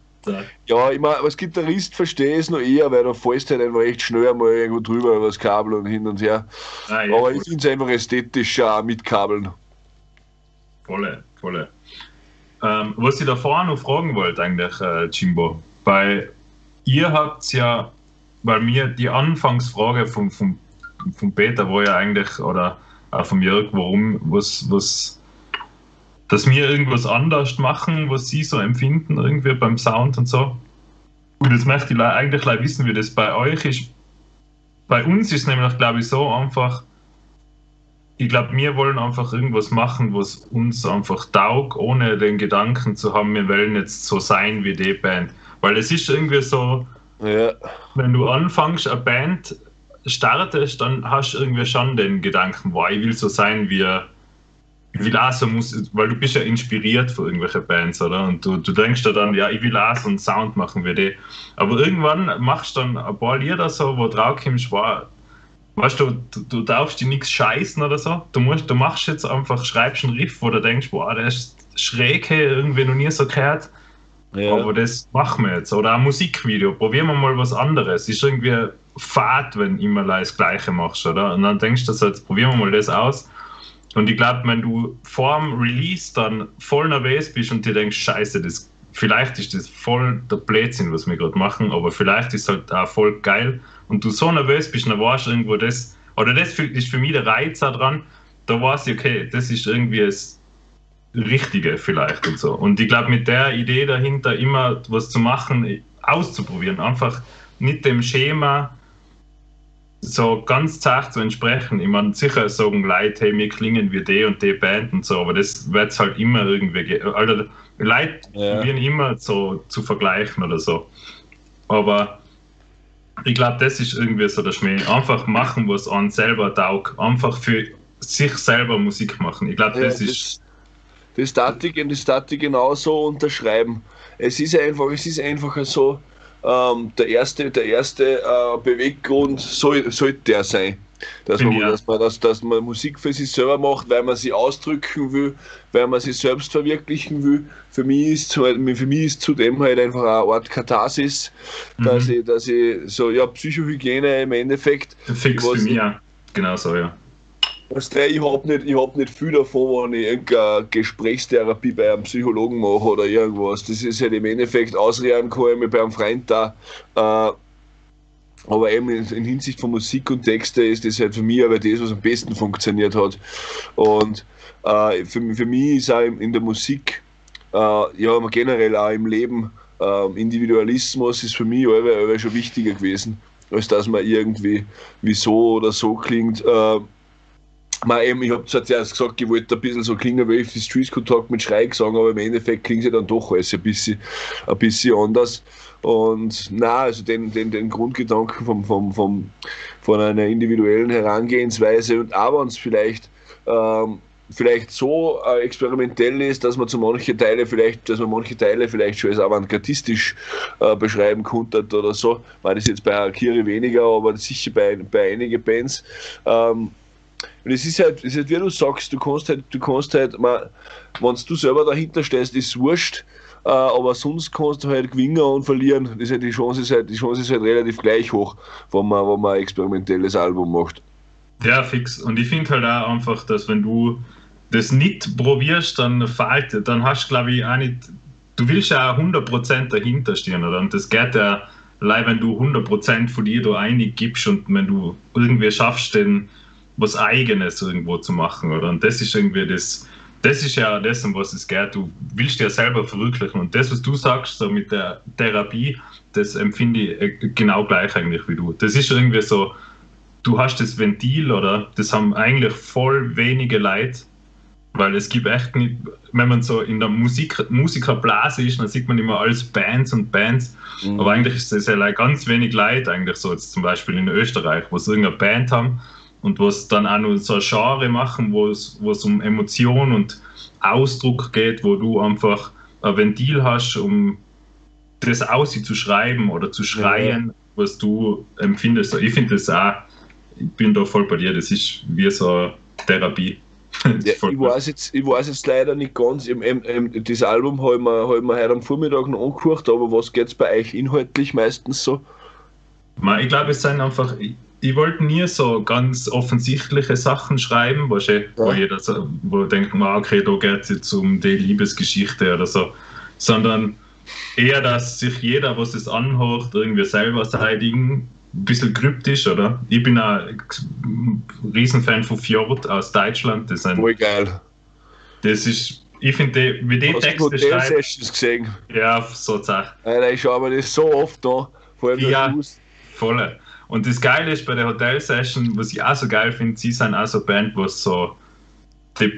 Ja, ich meine, als Gitarrist verstehe ich es noch eher, weil da fällst halt einfach echt schnell einmal irgendwo drüber über das Kabel und hin und her. Ah, ja, aber cool. Ich finde es einfach ästhetischer mit Kabeln.
Volle, volle. Ähm, was ich da vorne noch fragen wollte, eigentlich, äh, Jimbo, weil ihr habt ja, weil mir die Anfangsfrage vom, vom, vom Peter war ja eigentlich, oder auch vom Jörg, warum, was, was. dass wir irgendwas anders machen, was sie so empfinden, irgendwie beim Sound und so. Und jetzt möchte ich eigentlich wissen, wie das bei euch ist. Bei uns ist es nämlich, glaube ich, so einfach, ich glaube, wir wollen einfach irgendwas machen, was uns einfach taugt, ohne den Gedanken zu haben, wir wollen jetzt so sein wie die Band. Weil es ist irgendwie so,
Ja.
Wenn du anfängst, eine Band startest, dann hast du irgendwie schon den Gedanken, boah, ich will so sein wie, ich will auch so Musik, weil du bist ja inspiriert von irgendwelchen Bands, oder? Und du, du denkst dir dann, ja, ich will auch so einen Sound machen wie die. Aber irgendwann machst du dann ein paar Lieder so, wo drauf kommst, wow, weißt du, du, du darfst dir nichts scheißen oder so. Du, musst, du machst jetzt einfach, schreibst einen Riff, wo du denkst, boah, der ist schräg, irgendwie noch nie so gehört.
Ja.
Aber das machen wir jetzt. Oder ein Musikvideo, probieren wir mal was anderes. Ist irgendwie fad, wenn du immer das Gleiche machst, oder? Und dann denkst du so, jetzt probieren wir mal das aus. Und ich glaube, wenn du vor dem Release dann voll nervös bist und dir denkst, scheiße, das, vielleicht ist das voll der Blödsinn, was wir gerade machen, aber vielleicht ist es halt auch voll geil. Und du so nervös bist, dann weißt du irgendwo das, oder das ist für mich der Reiz daran, da weiß ich, okay, das ist irgendwie das Richtige vielleicht und so. Und ich glaube, mit der Idee dahinter, immer was zu machen, auszuprobieren, einfach nicht dem Schema so ganz zart zu entsprechen. Ich meine, sicher sagen Leute, hey, wir klingen wie die und die Band und so, aber das wird es halt immer irgendwie geben. Also, Leute
Ja.
probieren immer so zu vergleichen oder so. Aber ich glaube, das ist irgendwie so der Schmäh. Einfach machen, was an selber taugt. Einfach für sich selber Musik machen. Ich glaube,
Ja,
das ist.
Das Statik und das Statik genauso unterschreiben. Es ist einfach, es ist einfach so, ähm, der erste, der erste äh, Beweggrund soll, sollte der sein. Dass man,
Ja.
dass, man, dass, dass man Musik für sich selber macht, weil man sie ausdrücken will, weil man sie selbst verwirklichen will. Für mich ist, für mich ist zudem halt einfach eine Art Katharsis, dass,
Mhm.
ich, dass ich so, ja, Psychohygiene im Endeffekt.
Fix
ich
für
weiß
mich
nicht,
auch. Genau so, ja.
Weißt du, ich habe nicht, ich hab nicht viel davon, wenn ich irgendeine Gesprächstherapie bei einem Psychologen mache oder irgendwas. Das ist halt im Endeffekt ausreden kann ich mir bei einem Freund da. Äh, aber eben in, in Hinsicht von Musik und Texte ist das halt für mich aber das, was am besten funktioniert hat. Und äh, für, für mich ist auch in, in der Musik, äh, ja, aber generell auch im Leben, äh, Individualismus ist für mich alle, alle schon wichtiger gewesen, als dass man irgendwie wie so oder so klingt. Äh, Man, eben, ich habe zwar zuerst gesagt, ich wollte ein bisschen so klingen wie Fifty Streets Kontakt mit Schrei sagen, aber im Endeffekt klingt sie dann doch alles ein bisschen, ein bisschen anders. Und na, also den, den, den Grundgedanken vom, vom, vom, von einer individuellen Herangehensweise und auch wenn es vielleicht, ähm, vielleicht so äh, experimentell ist, dass man zu manche Teile vielleicht, dass man manche Teile vielleicht schon als avantgardistisch äh, beschreiben konnte oder so. Ich meine, das ist jetzt bei Harakiri weniger, aber sicher bei, bei einigen Bands. Ähm, Und es ist halt, es ist halt, wie du sagst, du kannst halt, du kannst halt, wenn du selber dahinter stehst, ist es wurscht, äh, aber sonst kannst du halt gewinnen und verlieren. Das ist halt, die Chance ist halt, die Chance ist halt relativ gleich hoch, wenn man, wenn man ein experimentelles Album macht.
Ja, fix. Und ich finde halt auch einfach, dass wenn du das nicht probierst, dann fehlt, dann hast du, glaube ich, auch nicht, du willst ja auch hundert Prozent dahinter stehen, oder? Und das geht ja allein, wenn du hundert Prozent von dir da einig gibst und wenn du irgendwie schaffst, den was Eigenes irgendwo zu machen, oder? Und das ist irgendwie das, das ist ja das, um was es geht. Du willst ja selber verwirklichen. Und das, was du sagst, so mit der Therapie, das empfinde ich genau gleich eigentlich wie du. Das ist irgendwie so, du hast das Ventil, oder? Das haben eigentlich voll wenige Leute, weil es gibt echt nicht, wenn man so in der Musik, Musikerblase ist, dann sieht man immer alles Bands und Bands, mhm. aber eigentlich ist das ja ganz wenig Leute, eigentlich so jetzt zum Beispiel in Österreich, wo sie irgendeine Band haben und was dann auch noch so ein Genre machen, wo es, wo es um Emotion und Ausdruck geht, wo du einfach ein Ventil hast, um das auszuschreiben oder zu schreien, ja. was du empfindest. Ich finde das auch, ich bin da voll bei dir, das ist wie so eine Therapie.
Ja, ich, weiß jetzt, ich weiß jetzt leider nicht ganz, im, im, im, das Album habe ich, mir, hab ich mir heute am Vormittag noch angehört, aber was geht es bei euch inhaltlich meistens so?
Ich glaube, es sind einfach, ich, ich wollte nie so ganz offensichtliche Sachen schreiben, wo, ja. wo jeder so, wo denkt, okay, da geht es jetzt um die Liebesgeschichte oder so, sondern eher, dass sich jeder, was es anhört, irgendwie selber seidigen, ein bisschen kryptisch, oder? Ich bin ein Riesenfan von Fjord aus Deutschland. Das ist ein,
voll geil.
Das ist, ich finde, wie die
Hast
Texte
du
schreiben.
Sessions gesehen?
Ja, so Sachen.
Alter, ich schaue mir das so oft an. Vor allem
ja, voll. Und das Geile ist bei der Hotel-Session, was ich auch so geil finde, sie sind auch so eine Band, was so die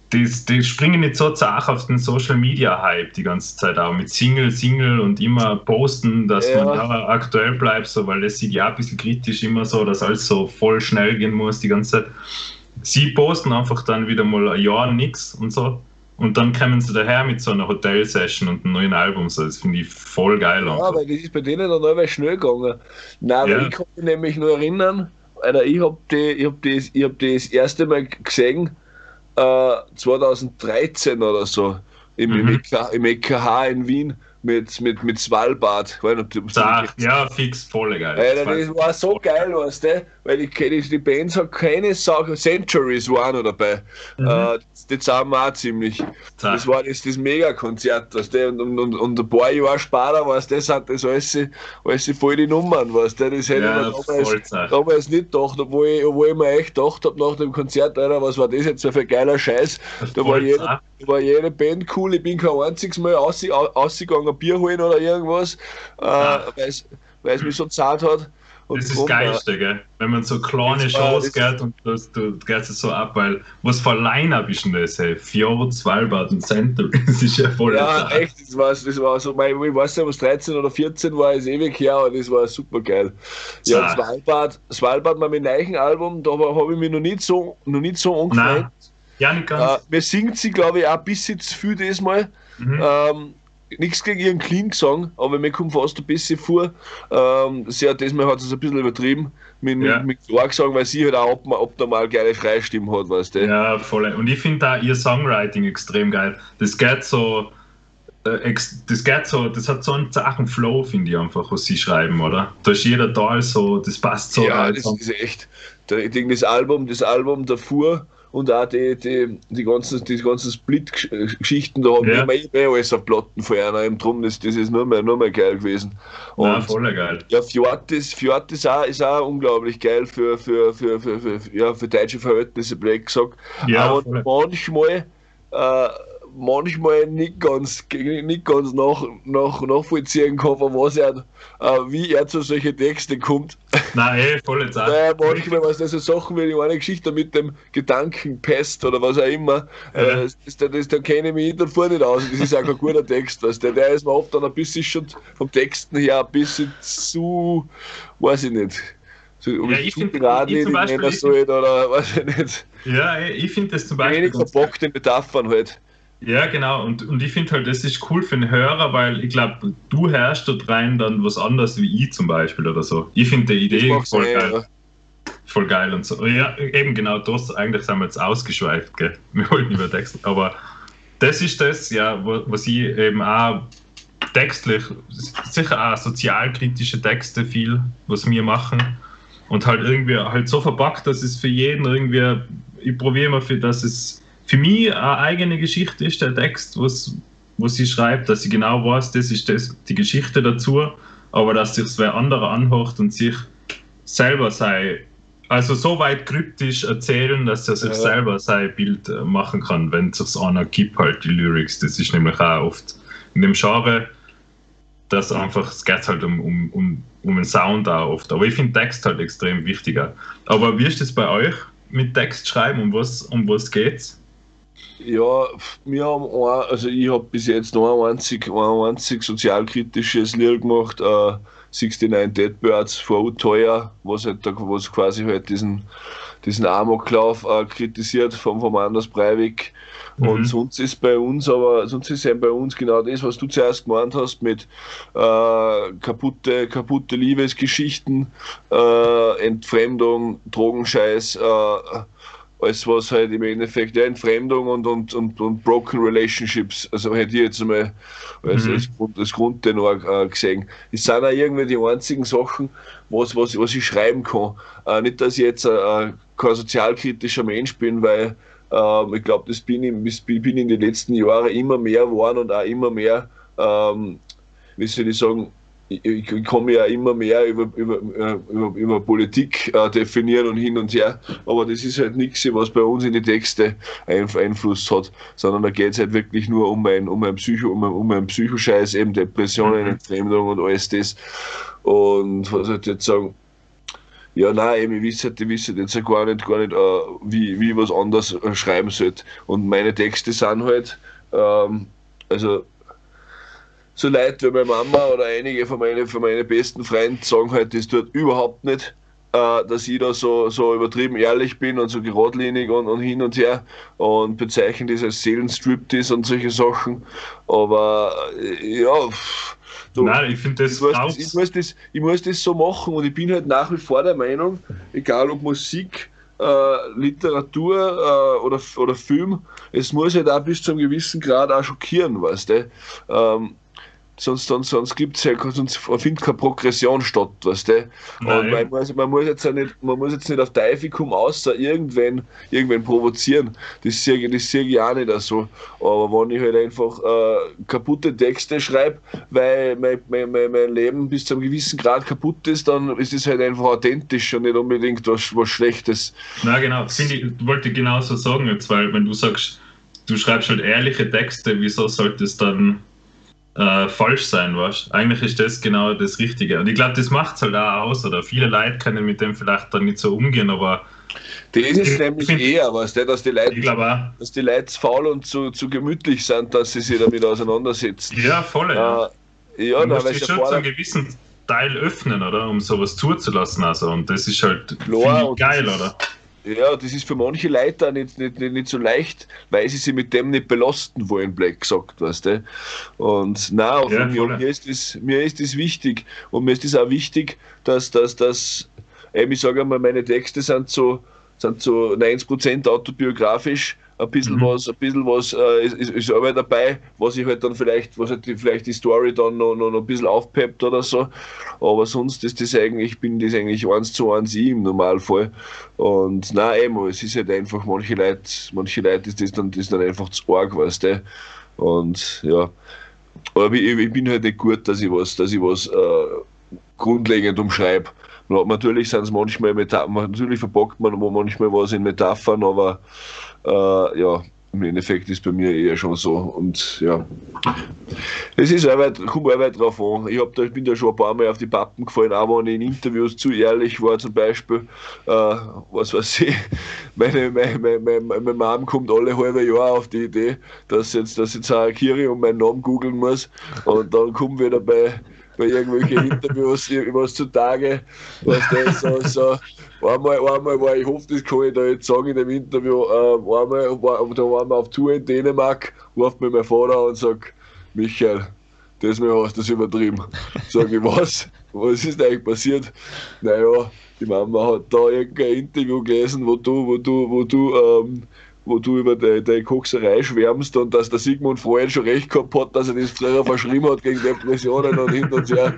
die, die springen nicht so zart auf den Social Media Hype die ganze Zeit auch mit Single, Single und immer posten, dass
Ja.
man ja aktuell bleibt, so, weil das sieht ja ein bisschen kritisch immer so, dass alles so voll schnell gehen muss die ganze Zeit. Sie posten einfach dann wieder mal ein Jahr nichts und so. Und dann kommen sie daher mit so einer Hotel-Session und einem neuen Album. So, das finde ich voll geil.
Ja,
einfach.
weil das ist bei denen dann allweil schnell gegangen. Nein,
Ja.
weil ich kann mich nämlich nur erinnern, Alter, ich habe die, ich hab das, ich hab das erste Mal gesehen, äh, zweitausenddreizehn oder so, im, im,
Mhm.
E K, im E K H in Wien mit, mit, mit Svalbard. Ich weiß nicht, ob du- ob du
Da,
die kennst.
ja, fix, voll geil.
Alter, das war so geil, weißt du, weil die, die, die Bands hat keine Sache, Centuries waren noch dabei.
Mhm.
Äh, die zahlen wir auch ziemlich.
Zah.
Das war das, das Mega-Konzert, weißt du, und, und, und, und ein paar Jahre später, weißt du, sind das alles, alles voll die Nummern, weißt du, das hätte
Ja,
ich mir damals,
voll zart.
damals nicht gedacht, obwohl ich, obwohl ich mir echt gedacht habe nach dem Konzert, Alter, was war das jetzt so für ein geiler Scheiß, da war
Voll
jede,
zart.
da war jede Band cool, ich bin kein einziges Mal ausge- au- ausgegangen, ein Bier holen oder irgendwas, äh,
Ah.
weil es mich so zart hat. Und
Das ist das
drum, äh,
Geilste, gell? Wenn man so kleine
Das war-
Shows
das-
geht und das, du gehst es so ab, weil was für Line-Up ist denn das, hey? Fjord, Svalbard und Center, das ist ja voll
Ja,
zart.
echt, das war, das war so, mein, ich weiß nicht, was dreizehn oder vierzehn war, ist ewig her, aber das war super geil. Ja,
Ah.
Svalbard, Svalbard, mein neuen Album, da habe ich mich noch nicht so, noch nicht so angefreundet.
Nein, ja, nicht
Äh,
ganz.
mir singt sie, glaube ich, auch ein bisschen zu viel diesmal.
Mhm.
Ähm, Nichts gegen ihren Clean-Gesang, aber mir kommt fast ein bisschen vor. Ähm, sie hat diesmal hat es ein bisschen übertrieben mit,
Ja.
mit, mit Klargesang, weil sie halt auch ab, abnormal geile Freistimmen hat, weißt du.
Ja, voll. Und ich finde da ihr Songwriting extrem geil. Das geht so, äh, ex, das geht so, das hat so einen zachen Flow, finde ich einfach, was sie schreiben, oder? Da ist jeder Tal so, das passt so.
Ja,
halt
das
so.
ist echt. Da- Ich denke, das Album, das Album davor und auch die, die, die ganzen, die ganzen Split-Geschichten, da haben
Ja.
wir eh alles auf Platten von einer. Im Drum, das, das ist nur mehr, nur mehr geil gewesen. Und
Ja, voll geil.
ja, Fjord ist, Fjord ist, auch, ist auch unglaublich geil für, für, für, für, für, ja, für deutsche Verhältnisse, blöd gesagt.
Ja,
Aber
voll.
manchmal, äh, manchmal nicht ganz, nicht ganz nach, nach, nachvollziehen kann, von was er, äh, wie er zu solchen Texten kommt.
Nein, eh, voll zart.
Naja, manchmal, was das so Sachen wie die eine Geschichte mit dem Gedankenpest oder was auch immer,
Ja.
äh, das, das, das, da kenne ich mich hinten und vorne nicht aus. Das ist auch kein guter Text. Weißt du? Der ist mir oft dann ein bisschen schon vom Texten her ein bisschen zu, weiß ich nicht. So, ob
Ja,
ich
ich find-
gerade
ich
nicht
zum Beispiel-
nennen
ich
soll oder weiß ich nicht.
Ja, eh, ich finde das zum Beispiel.
Wenig
ganz
verpackte Metaphern halt.
Ja, genau. Und, und ich finde halt, das ist cool für den Hörer, weil ich glaube, du hörst dort rein dann was anderes wie ich zum Beispiel oder so. Ich finde die
Das
Idee
mag's
voll
eh,
geil.
ja.
Voll geil und so. Ja, eben genau das. Eigentlich sind wir jetzt ausgeschweift, gell? Wir wollten über Text. Aber das ist das, ja, wo, was ich eben auch textlich, sicher auch sozialkritische Texte viel, was wir machen. Und halt irgendwie halt so verpackt, dass es für jeden irgendwie, ich probiere immer, für, dass es für mich eine eigene Geschichte ist, der Text, was, was sie schreibt, dass ich genau weiß, das ist das, die Geschichte dazu, aber dass sich wer anderer anhört und sich selber sei, also so weit kryptisch erzählen, dass er sich
Ja.
selber sein Bild äh, machen kann, wenn es sich einer gibt, halt die Lyrics. Das ist nämlich auch oft in dem Genre, dass einfach, es geht halt um, um, um, um den Sound auch oft. Aber ich finde Text halt extrem wichtiger. Aber wie ist das bei euch mit Text schreiben? Um was, um was geht's?
Ja, wir haben ein, also ich habe bis jetzt noch ein einzig, ein einzig sozialkritisches Lied gemacht, äh, neunundsechzig Dead Birds vor Utøya, was halt da, was quasi halt diesen, diesen Amoklauf äh, kritisiert vom, vom Anders Breivik. Und
Mhm.
sonst ist bei uns, aber sonst ist eben bei uns genau das, was du zuerst gemeint hast, mit äh, kaputte, kaputte Liebesgeschichten, äh, Entfremdung, Drogenscheiß, äh, alles was halt im Endeffekt ja, Entfremdung und, und, und, und Broken Relationships, also hätte ich jetzt einmal als,
Mhm.
als, Grund, als Grundtenor äh, gesehen. Es sind auch irgendwie die einzigen Sachen, was, was, was ich schreiben kann. Äh, nicht, dass ich jetzt äh, kein sozialkritischer Mensch bin, weil äh, ich glaube, das bin ich, das bin ich in den letzten Jahren immer mehr geworden und auch immer mehr, ähm, wie soll ich sagen, ich, ich kann mich ja immer mehr über, über, über, über Politik äh, definieren und hin und her, aber das ist halt nichts, was bei uns in die Texte Einf Einfluss hat, sondern da geht es halt wirklich nur um ein, um ein Psycho, um ein, um ein Psychoscheiß, eben Depressionen,
Mhm.
Entfremdung und alles das. Und was soll ich jetzt sagen? ja, nein, eben, ich wisse ich wisse jetzt ja gar nicht, gar nicht äh, wie, wie ich was anderes äh, schreiben sollte. Und meine Texte sind halt, ähm, also so Leute wie meine Mama oder einige von meinen, von meinen besten Freunden sagen halt, das tut überhaupt nicht, äh, dass ich da so, so übertrieben ehrlich bin und so geradlinig und, und hin und her und bezeichnen das als Seelenstriptease und solche Sachen. Aber äh, ja, pff, du,
Nein, ich finde
ich
das
muss
auch.
das, ich, muss das, ich muss das so machen und ich bin halt nach wie vor der Meinung, egal ob Musik, äh, Literatur äh, oder, oder Film, es muss halt auch bis zu einem gewissen Grad auch schockieren, weißt du? Ähm, sonst, sonst, sonst gibt's ja, sonst findet keine Progression statt, weißt du? Und man
Nein.
muss, man muss jetzt ja nicht, man muss jetzt nicht auf Teufel kommen, außer irgendwen, irgendwen provozieren. Das sehe ich, das sehe ich auch nicht so. Aber wenn ich halt einfach äh, kaputte Texte schreibe, weil mein, mein, mein, mein Leben bis zu einem gewissen Grad kaputt ist, dann ist es halt einfach authentisch und nicht unbedingt was, was Schlechtes.
Na genau, finde ich, wollte ich genauso sagen jetzt, weil wenn du sagst, du schreibst halt ehrliche Texte, wieso sollte es dann äh, falsch sein, weißt? Eigentlich ist das genau das Richtige. Und ich glaube, das macht es halt auch aus, oder viele Leute können mit dem vielleicht dann nicht so umgehen, aber
Das ist
ich
nämlich
find-
eher, weißt du, dass die
ich
Leute,
glaube auch,
dass die Leute zu faul und zu, zu gemütlich sind, dass sie sich damit auseinandersetzen.
ja, voll, ja.
Äh, ja,
Du
na,
musst
weil
dich
es
schon zu einem
erfordert,
gewissen Teil öffnen, oder? Um sowas zuzulassen, also. Und das ist halt,
Klar,
finde ich,
und das
geil,
ist-
oder?
ja, das ist für manche Leute auch nicht, nicht, nicht, nicht so leicht, weil sie sich mit dem nicht belasten wollen, blöd gesagt, weißt du. Und nein, auch
Ja,
mir,
voll.
mir, ist das, mir ist das wichtig. Und mir ist das auch wichtig, dass, dass, dass eben, ich sage einmal, meine Texte sind so, sind so neunzig Prozent autobiografisch, ein bisschen
Mhm.
was, ein bisschen was äh, ist, ist, ist aber dabei, was ich halt dann vielleicht, was halt die, vielleicht die Story dann noch, noch, noch ein bisschen aufpeppt oder so. Aber sonst ist das eigentlich, bin das eigentlich eins zu eins ich im Normalfall. Und nein, eben, es ist halt einfach, manche Leute, manche Leute ist das dann, das ist dann einfach zu arg, weißt du. Und ja. Aber ich, ich bin halt nicht gut, dass ich was, dass ich was äh, grundlegend umschreibe. Na, natürlich sind es manchmal Metaphern, natürlich verpackt man manchmal was in Metaphern, aber äh, ja, im Endeffekt ist bei mir eher schon so. Und ja, es ist Arbeit, kommt Arbeit drauf an. Ich, hab da, ich bin da schon ein paar Mal auf die Pappen gefallen, auch wenn ich in Interviews zu ehrlich war, zum Beispiel, äh, was weiß ich, meine, meine, meine, meine, meine Mom kommt alle halbe Jahr auf die Idee, dass jetzt, dass jetzt auch Kiri um meinen Namen googeln muss und dann kommen wir dabei bei irgendwelchen Interviews was zutage, was das so, so einmal, einmal war, ich hoffe, das kann ich da jetzt sagen in dem Interview, äh, einmal war, da waren wir auf Tour in Dänemark, ruft mir mein Vater und sagt, Michael, das Mal hast du das übertrieben. Sag ich, was? Was ist eigentlich passiert? Naja, die Mama hat da irgendein Interview gelesen, wo du, wo du, wo du, ähm, wo du über deine, deine Kokserei schwärmst und dass der Sigmund Freud schon recht gehabt hat, dass er das früher verschrieben hat gegen Depressionen und hin und her.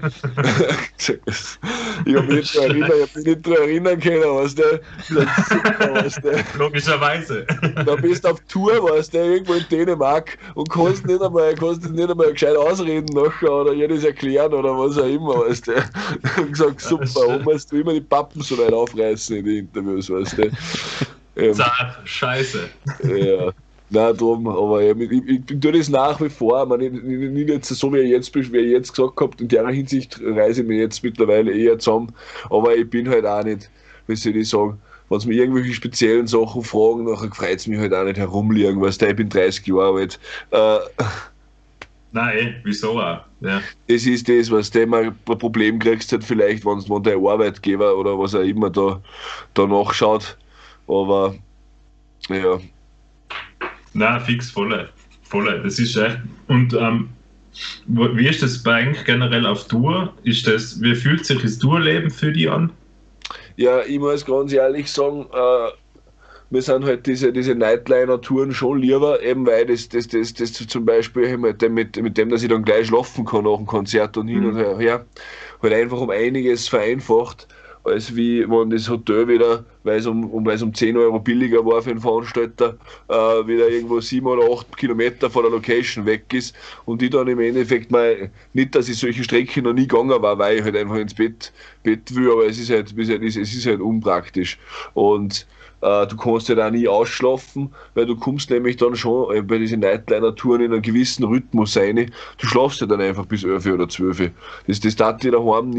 Ich habe mich nicht daran erinnern, ich hab mich nicht daran erinnern können, weißt du? Das ist super, weißt du?
Logischerweise.
Da bist du auf Tour, weißt du, irgendwo in Dänemark und kannst nicht einmal, kannst das nicht einmal gescheit ausreden nachher oder ihr das erklären oder was auch immer, weißt du. Und gesagt, super, warum musst du immer die Pappen so weit aufreißen in die Interviews, weißt du. Ähm,
Zart, scheiße.
ja, nein, drum, aber ja, ich, ich, ich tue das nach wie vor, man, nicht, nicht nicht jetzt so wie ich jetzt bin, wie ich jetzt gesagt habt, in der Hinsicht reise ich mich jetzt mittlerweile eher zusammen, aber ich bin halt auch nicht, wie soll ich sagen, wenn sie mir irgendwelche speziellen Sachen fragen, nachher freut es mich halt auch nicht herumliegen, weißt du, ich bin dreißig Jahre alt. Äh,
Nein, eh, wieso auch? Ja.
das ist das, was du immer ein Problem kriegst, halt vielleicht, wenn, wenn dein Arbeitgeber oder was auch immer da, da nachschaut, aber ja.
Nein, fix, voll. Voll. Das ist echt. Und ähm, wo- wie ist das bei eigentlich generell auf Tour? Ist das, wie fühlt sich das Tourleben für dich an?
Ja, ich muss ganz ehrlich sagen, äh, mir sind halt diese, diese Nightliner-Touren schon lieber, eben weil das, das, das, das zum Beispiel mit dem, mit, mit dem, dass ich dann gleich schlafen kann nach dem Konzert und hin
Mhm.
und her, her, halt einfach um einiges vereinfacht, als wie wenn das Hotel wieder, weil es um, um, weil es um zehn Euro billiger war für den Veranstalter, äh, wieder irgendwo sieben oder acht Kilometer von der Location weg ist und ich dann im Endeffekt mal, nicht, dass ich solche Strecken noch nie gegangen war, weil ich halt einfach ins Bett, Bett will, aber es ist halt, es ist, es ist halt unpraktisch. Und äh, du kannst halt auch nie ausschlafen, weil du kommst nämlich dann schon äh, bei diesen Nightliner-Touren in einen gewissen Rhythmus rein. Du schlafst ja dann einfach bis elf oder zwölf. Das, das tat ich daheim nie,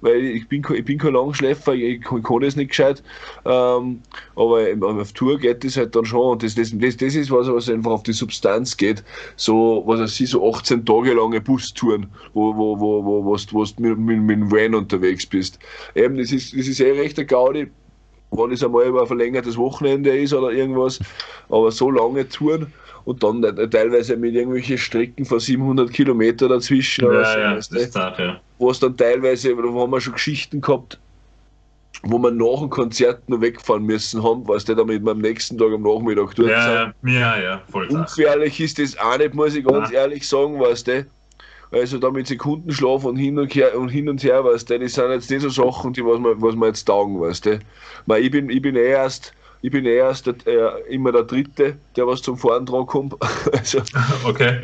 weil ich bin, ich bin kein Langschläfer, ich, ich kann das nicht gescheit. Ähm, aber auf Tour geht das halt dann schon. Und das, das, das, das ist was, was einfach auf die Substanz geht. So, was weiß ich, so achtzehn Tage lange Bustouren, wo, wo, wo, wo, wo, wo du mit, mit, mit dem Van unterwegs bist. Eben, das ist, das ist eh recht der Gaudi, wenn es einmal über ein verlängertes Wochenende ist oder irgendwas. Aber so lange Touren. Und dann teilweise mit irgendwelchen Strecken von siebenhundert Kilometer dazwischen.
Ja,
oder so,
ja,
weißt
das
du?
ist auch, ja.
Wo es dann teilweise, da haben wir schon Geschichten gehabt, wo wir nach dem Konzert noch wegfahren müssen haben, weißt du, damit wir am nächsten Tag am Nachmittag dort
Ja,
sind.
ja, ja, ja, voll klar.
Ungefährlich ist das auch nicht, muss ich ganz
Ja.
ehrlich sagen, weißt du. Also da mit Sekundenschlaf und hin und her und hin und her, weißt du, das sind jetzt nicht so Sachen, die was wir, was wir jetzt taugen, weißt du. Weil ich bin, ich bin eh erst, ich bin eh erst der, äh, immer der Dritte, der was zum Fahren dran kommt. Also,
Okay.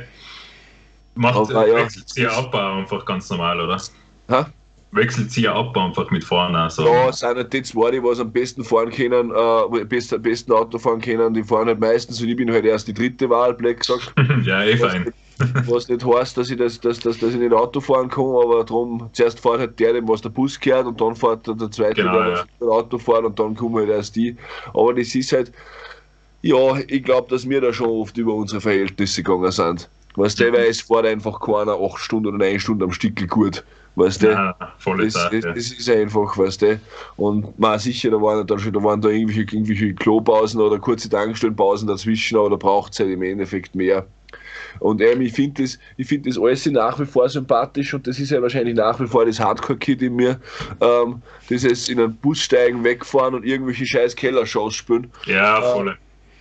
Macht
Aber ja,
Wechselzieher Abbau einfach ganz normal, oder?
ha?
Wechselzieher Abbau einfach mit vorne. Also.
Ja, es sind halt die zwei, die was am besten fahren können, äh, best, am besten Auto fahren können, die fahren halt meistens und ich bin halt erst die dritte Wahl, blöd gesagt.
Ja, eh fein.
Was nicht heißt, dass ich, das, dass, dass, dass ich nicht Auto fahren kann, aber darum, zuerst fährt halt der, dem was der Bus gehört und dann fährt der, der zweite,
Genau,
der
ja.
was mit dem Auto fährt und dann kommen halt erst die. Aber das ist halt, ja, ich glaube, dass wir da schon oft über unsere Verhältnisse gegangen sind. Weißt du, weil es fährt einfach keiner acht Stunden oder neun Stunden am Stück gut. Weißt du?
Ja, volle
Das,
Sache.
das, das ist einfach, weißt du. Und man sicher, da waren dann schon, da waren da irgendwelche, irgendwelche Klopausen oder kurze Tankstellenpausen dazwischen, aber da braucht es halt im Endeffekt mehr. Und ähm, ich finde das, ich find das alles nach wie vor sympathisch und das ist ja wahrscheinlich nach wie vor das Hardcore-Kid in mir. Ähm, dieses in einen Bus steigen, wegfahren und irgendwelche scheiß Kellershows spielen.
Ja, volle.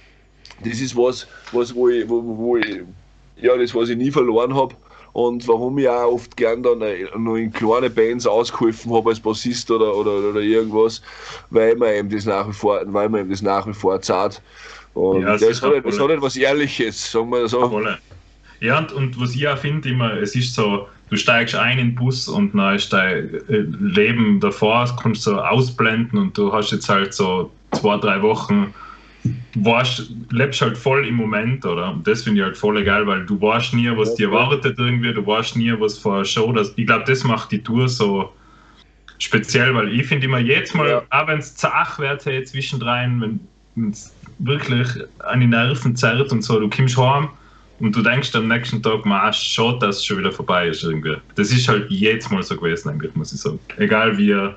Das ist was, was wo ich, wo, wo ich, ja, das, was ich nie verloren habe. Und warum ich auch oft gern dann noch in kleine Bands ausgeholfen habe als Bassist oder, oder, oder irgendwas, weil man eben das nach wie vor, weil man eben das nach wie vor zahlt. Und
Ja,
das,
sicher,
hat, halt- das
voll.
hat etwas Ehrliches, sagen wir so.
Volle. Ja, und, und was ich auch finde immer, es ist so, du steigst ein in den Bus und dann ist dein äh, Leben davor, das kannst du so ausblenden und du hast jetzt halt so zwei, drei Wochen, du weißt, lebst halt voll im Moment, oder? Und das finde ich halt voll geil, weil du weißt nie, was dir erwartet irgendwie, du weißt nie, was vor einer Show, das, ich glaube, das macht die Tour so speziell, weil ich finde immer jetzt mal,
Ja.
auch wenn es zach wird, hey, zwischendrin, wenn es wirklich an die Nerven zerrt und so, du kommst heim und du denkst am nächsten Tag, man, schade, dass es schon wieder vorbei ist irgendwie. Das ist halt jedes Mal so gewesen, eigentlich, muss ich sagen. Egal wie äh,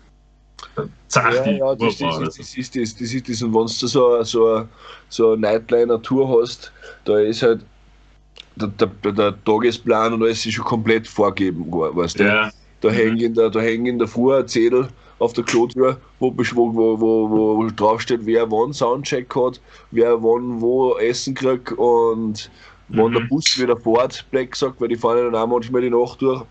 zach
Ja,
die
ja,
Tour
das,
war.
das,
oder
das,
so.
das ist das, das ist das. Und wenn du so, so, so eine Nightliner-Tour hast, da ist halt der, der, der Tagesplan und alles ist schon komplett vorgegeben, weißt du?
Ja,
Da
Mhm.
hängt in der, da hängt in der Früh ein Zettel auf der Klotür, wo, besch- wo, wo, wo, wo draufsteht, wer wann Soundcheck hat, wer wann wo Essen kriegt und wann
Mhm.
der Bus wieder fährt, Black gesagt, weil die fahren ja dann auch manchmal die Nacht durch.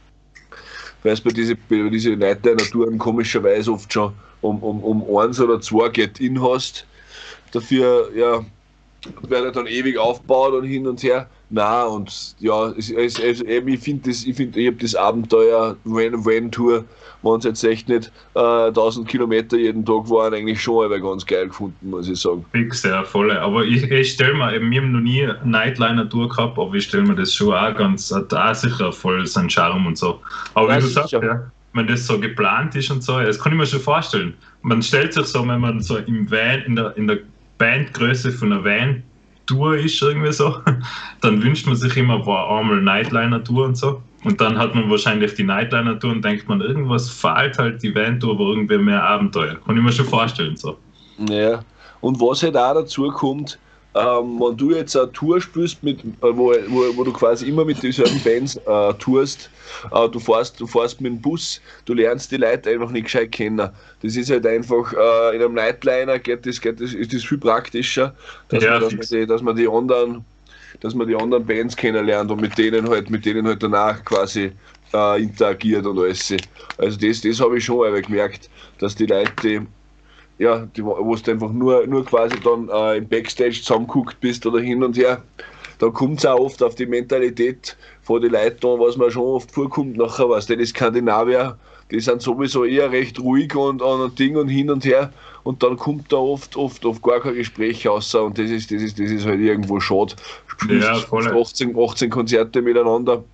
Weil es bei diesen bei diese Nightliner-Touren komischerweise oft schon um, um, um eins oder zwei Get-In hast. Dafür, ja, wird dann ewig aufgebaut und hin und her. Na und ja, es, es, es, eben, ich finde das, ich finde, ich habe das Abenteuer Van, Van Tour, wenn es jetzt echt nicht äh, tausend Kilometer jeden Tag waren, eigentlich schon aber ganz geil gefunden, muss ich sagen.
fix, ja, volle. Aber ich, ich stelle mir, eben, wir haben noch nie eine Nightliner-Tour gehabt, aber ich stelle mir das schon auch ganz, hat auch sicher voll seinen Charme und so. Aber
Ja,
wie du sagst,
sicher.
ja, wenn das so geplant ist und so, ja, das kann ich mir schon vorstellen. Man stellt sich so, wenn man so im Van, in der, in der Bandgröße von einer Van-Tour ist, irgendwie so, dann wünscht man sich immer, boah, einmal Nightliner-Tour und so. Und dann hat man wahrscheinlich die Nightliner-Tour und denkt man, irgendwas fehlt halt die Van-Tour, aber irgendwie mehr Abenteuer. Kann ich mir schon vorstellen, so.
Ja, und was halt auch dazu kommt, ähm, wenn du jetzt eine Tour spielst, mit, äh, wo, wo, wo du quasi immer mit dieselben Bands äh, tourst, äh, du, fährst, du fährst mit dem Bus, du lernst die Leute einfach nicht gescheit kennen. Das ist halt einfach, äh, in einem Nightliner geht das, geht das, ist das viel praktischer, dass,
Ja,
man, dass,
fix.
man die, dass man die anderen dass man die anderen Bands kennenlernt und mit denen halt, mit denen halt danach quasi äh, interagiert und alles. Also das, das habe ich schon einmal gemerkt, dass die Leute, die, ja, die, wo du einfach nur, nur quasi dann äh, im Backstage zusammengeguckt bist oder hin und her, da kommt es auch oft auf die Mentalität von den Leuten an, was man schon oft vorkommt. Nachher, weißt du, die Skandinavier, die sind sowieso eher recht ruhig und an Ding und hin und her. Und dann kommt da oft, oft, oft gar kein Gespräch raus und das ist, das ist, das ist halt irgendwo schade.
Ja, voll.
achtzehn, achtzehn Konzerte miteinander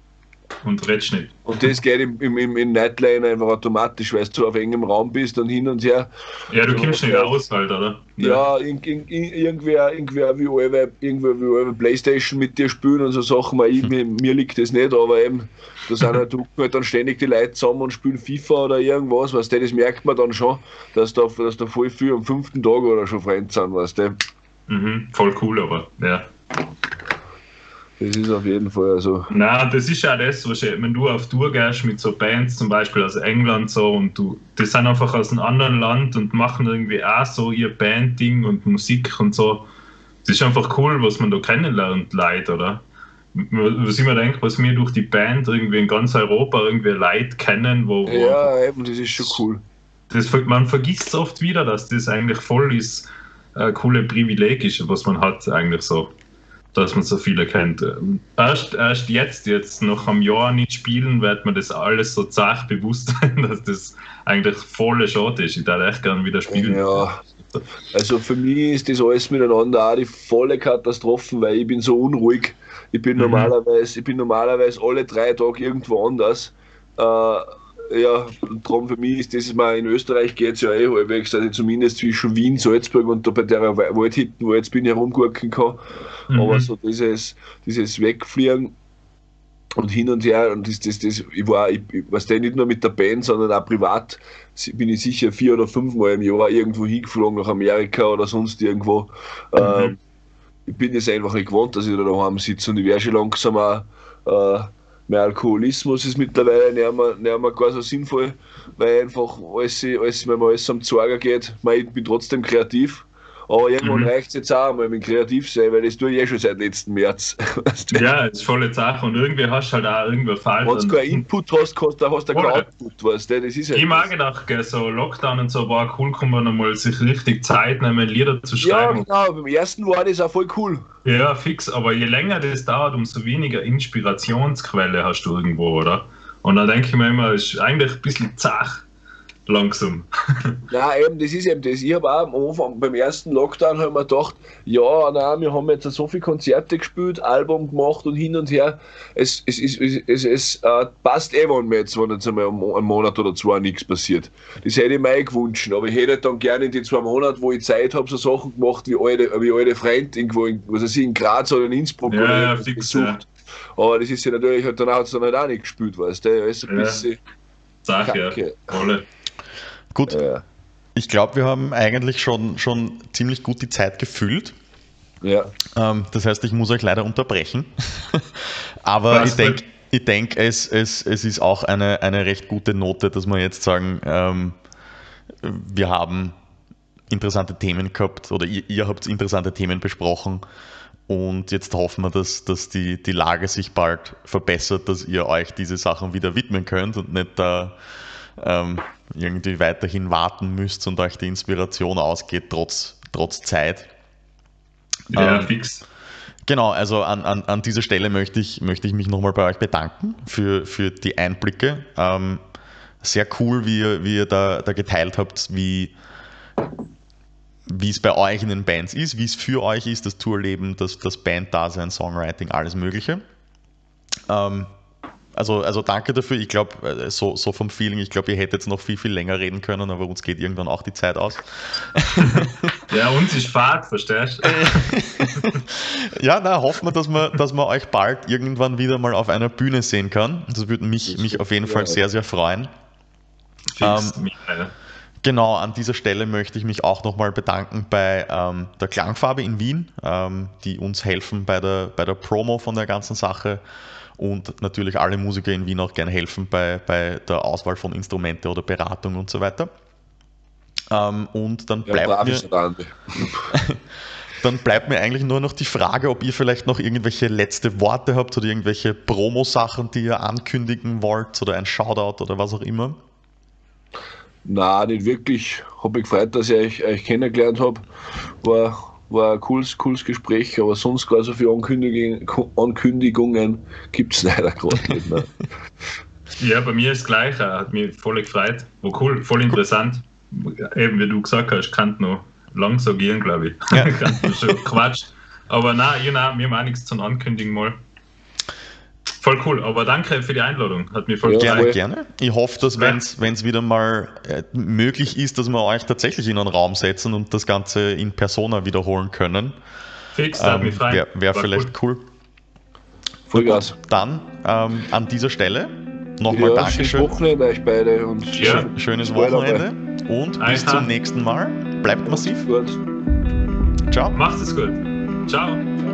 und redest nicht.
Und das geht im, im, im, im Nightliner einfach automatisch, weil du auf engem Raum bist und hin und her.
Ja, du
so,
kommst nicht raus halt, oder?
Ja, in, in, in, irgendwer, irgendwer wie alle, irgendwer wie alle Playstation mit dir spielen und so Sachen. Ich, mir, mir liegt das nicht, aber eben, da sind halt, halt dann ständig die Leute zusammen und spielen FIFA oder irgendwas, weißt du, das merkt man dann schon, dass da, dass da voll viel am fünften Tag oder schon Freunde sind, weißt du.
Mhm, voll cool, aber ja.
Das ist auf jeden Fall so.
Nein, das ist ja das, was ich, wenn du auf Tour gehst mit so Bands, zum Beispiel aus England so, und du, die sind einfach aus einem anderen Land und machen irgendwie auch so ihr Band-Ding und Musik und so. Das ist einfach cool, was man da kennenlernt, Leute, oder? Was ich mir denke, was wir durch die Band irgendwie in ganz Europa irgendwie Leute kennen, wo. wo
ja, eben, das ist schon cool.
Das, man vergisst es oft wieder, dass das eigentlich voll ist, ein cooles Privileg ist, was man hat, eigentlich so. Dass man so viele kennt. Erst, erst jetzt, jetzt noch am Jahr nicht spielen, wird man das alles so zart bewusst sein, dass das eigentlich voll schade ist. Ich würde echt gerne wieder spielen.
Ja, also für mich ist das alles miteinander auch die volle Katastrophe, weil ich bin so unruhig. Ich bin, mhm. normalerweise, ich bin normalerweise alle drei Tage irgendwo anders. Äh, ja, darum für mich ist das mal in Österreich geht es ja eh halbwegs, also zumindest zwischen Wien, Salzburg und da bei der Waldhütte, wo ich jetzt bin, herumgucken kann. Mhm. Aber so dieses, dieses Wegfliegen und hin und her, und das, das, das, ich war, ich, ich weiß nicht nur mit der Band, sondern auch privat, bin ich sicher vier oder fünf Mal im Jahr irgendwo hingeflogen, nach Amerika oder sonst irgendwo. Mhm. Ähm, ich bin es einfach nicht gewohnt, dass ich da daheim sitze, und ich werde schon langsam auch, äh, mein Alkoholismus ist mittlerweile nicht mehr, nicht mehr gar so sinnvoll, weil einfach alles, alles, wenn man alles am Zorger geht, ich bin trotzdem kreativ. Aber irgendwann mhm. reicht es jetzt auch mal mit kreativ sein, weil das tue ich eh schon seit letzten März.
Ja, das ist volle Sache, und irgendwie hast du halt auch irgendwo falsch.
Wenn du keinen Input hast, hast du, hast du keinen Output, weißt du, das ist halt.
Ich mag gedacht, so Lockdown und so war cool, kann man einmal sich richtig Zeit nehmen, Lieder zu schreiben.
Ja, genau, beim ersten war das auch voll cool.
Ja, fix, aber je länger das dauert, umso weniger Inspirationsquelle hast du irgendwo, oder? Und dann denke ich mir immer, es ist eigentlich ein bisschen zach. Langsam.
Nein, eben, das ist eben das. Ich habe auch am Anfang, beim ersten Lockdown, habe ich mir gedacht, ja, nein, wir haben jetzt so viele Konzerte gespielt, Album gemacht und hin und her. Es, es, es, es, es, es äh, passt eh, wenn mir jetzt, wenn jetzt einmal einen Monat oder zwei nichts passiert. Das hätte ich mir eh gewünscht, aber ich hätte dann gerne in die zwei Monate, wo ich Zeit habe, so Sachen gemacht wie alte, wie alte Freunde irgendwo in, was weiß ich, in Graz oder in Innsbruck
ja,
oder
ja, fix, ja.
Aber das ist ja natürlich, halt, dann hat es dann halt auch nicht gespielt, weißt du, alles ein
ja.
bisschen
Sache, ja. Alle.
Gut,
ja.
Ich glaube, wir haben eigentlich schon, schon ziemlich gut die Zeit gefüllt.
Ja.
Ähm, das heißt, ich muss euch leider unterbrechen. Aber Was ich denke, ich denk, es, es, es ist auch eine, eine recht gute Note, dass wir jetzt sagen, ähm, wir haben interessante Themen gehabt, oder ihr, ihr habt interessante Themen besprochen. Und jetzt hoffen wir, dass, dass die, die Lage sich bald verbessert, dass ihr euch diese Sachen wieder widmen könnt und nicht da ähm, irgendwie weiterhin warten müsst und euch die Inspiration ausgeht, trotz, trotz Zeit.
Ja,
ähm,
fix.
Genau, also an, an, an dieser Stelle möchte ich, möchte ich mich nochmal bei euch bedanken für, für die Einblicke. Ähm, sehr cool, wie ihr, wie ihr da, da geteilt habt, wie, wie es bei euch in den Bands ist, wie es für euch ist, das Tourleben, das, das Banddasein, Songwriting, alles Mögliche. Ähm, Also, also danke dafür. Ich glaube, so, so vom Feeling, ich glaube, ihr hättet jetzt noch viel, viel länger reden können, aber uns geht irgendwann auch die Zeit aus.
Ja, uns ist Fahrt, verstehst du?
Ja, na, hoffen wir, dass man, dass man euch bald irgendwann wieder mal auf einer Bühne sehen kann. Das würde mich, mich auf jeden Fall sehr, sehr freuen.
Fix,
ähm, genau, an dieser Stelle möchte ich mich auch nochmal bedanken bei ähm, der Klangfarbe in Wien, ähm, die uns helfen bei der, bei der Promo von der ganzen Sache. Und natürlich alle Musiker in Wien auch gerne helfen bei, bei der Auswahl von Instrumente oder Beratung und so weiter. Ähm, und dann bleibt, ja, mir, dann bleibt mir eigentlich nur noch die Frage, ob ihr vielleicht noch irgendwelche letzte Worte habt oder irgendwelche Promo-Sachen, die ihr ankündigen wollt oder ein Shoutout oder was auch immer.
Nein, nicht wirklich. Habe mich gefreut, dass ich euch, euch kennengelernt habe. War War ein cooles, cooles Gespräch, aber sonst gar so viele Ankündigungen, Ankündigungen gibt es leider gerade nicht mehr.
Ja, bei mir ist es gleich, hat mich voll gefreut. War cool, voll interessant. Eben wie du gesagt hast, kann noch lang so gehen, glaube ich. Ja. Kann schon Quatsch. Aber nein, ich, nein, wir haben auch nichts zum Ankündigen mal. Voll cool, aber danke für die Einladung. Hat mich voll
Ja,
gefreut.
Gerne,
voll.
gerne. Ich hoffe, dass wenn es wieder mal äh, möglich ist, dass wir euch tatsächlich in einen Raum setzen und das Ganze in Persona wiederholen können.
Fix, hat
Ähm,
mich frei.
Wäre wär
War
vielleicht cool.
Vollgas.
Dann ähm, an dieser Stelle nochmal
Ja, schönes
Dankeschön.
Wochenende euch beide und
Ja.
Schönes
bis bald
Wochenende und bis
Aha.
zum nächsten Mal. Bleibt massiv.
Gut.
Ciao.
Macht es gut. Ciao.
Ciao.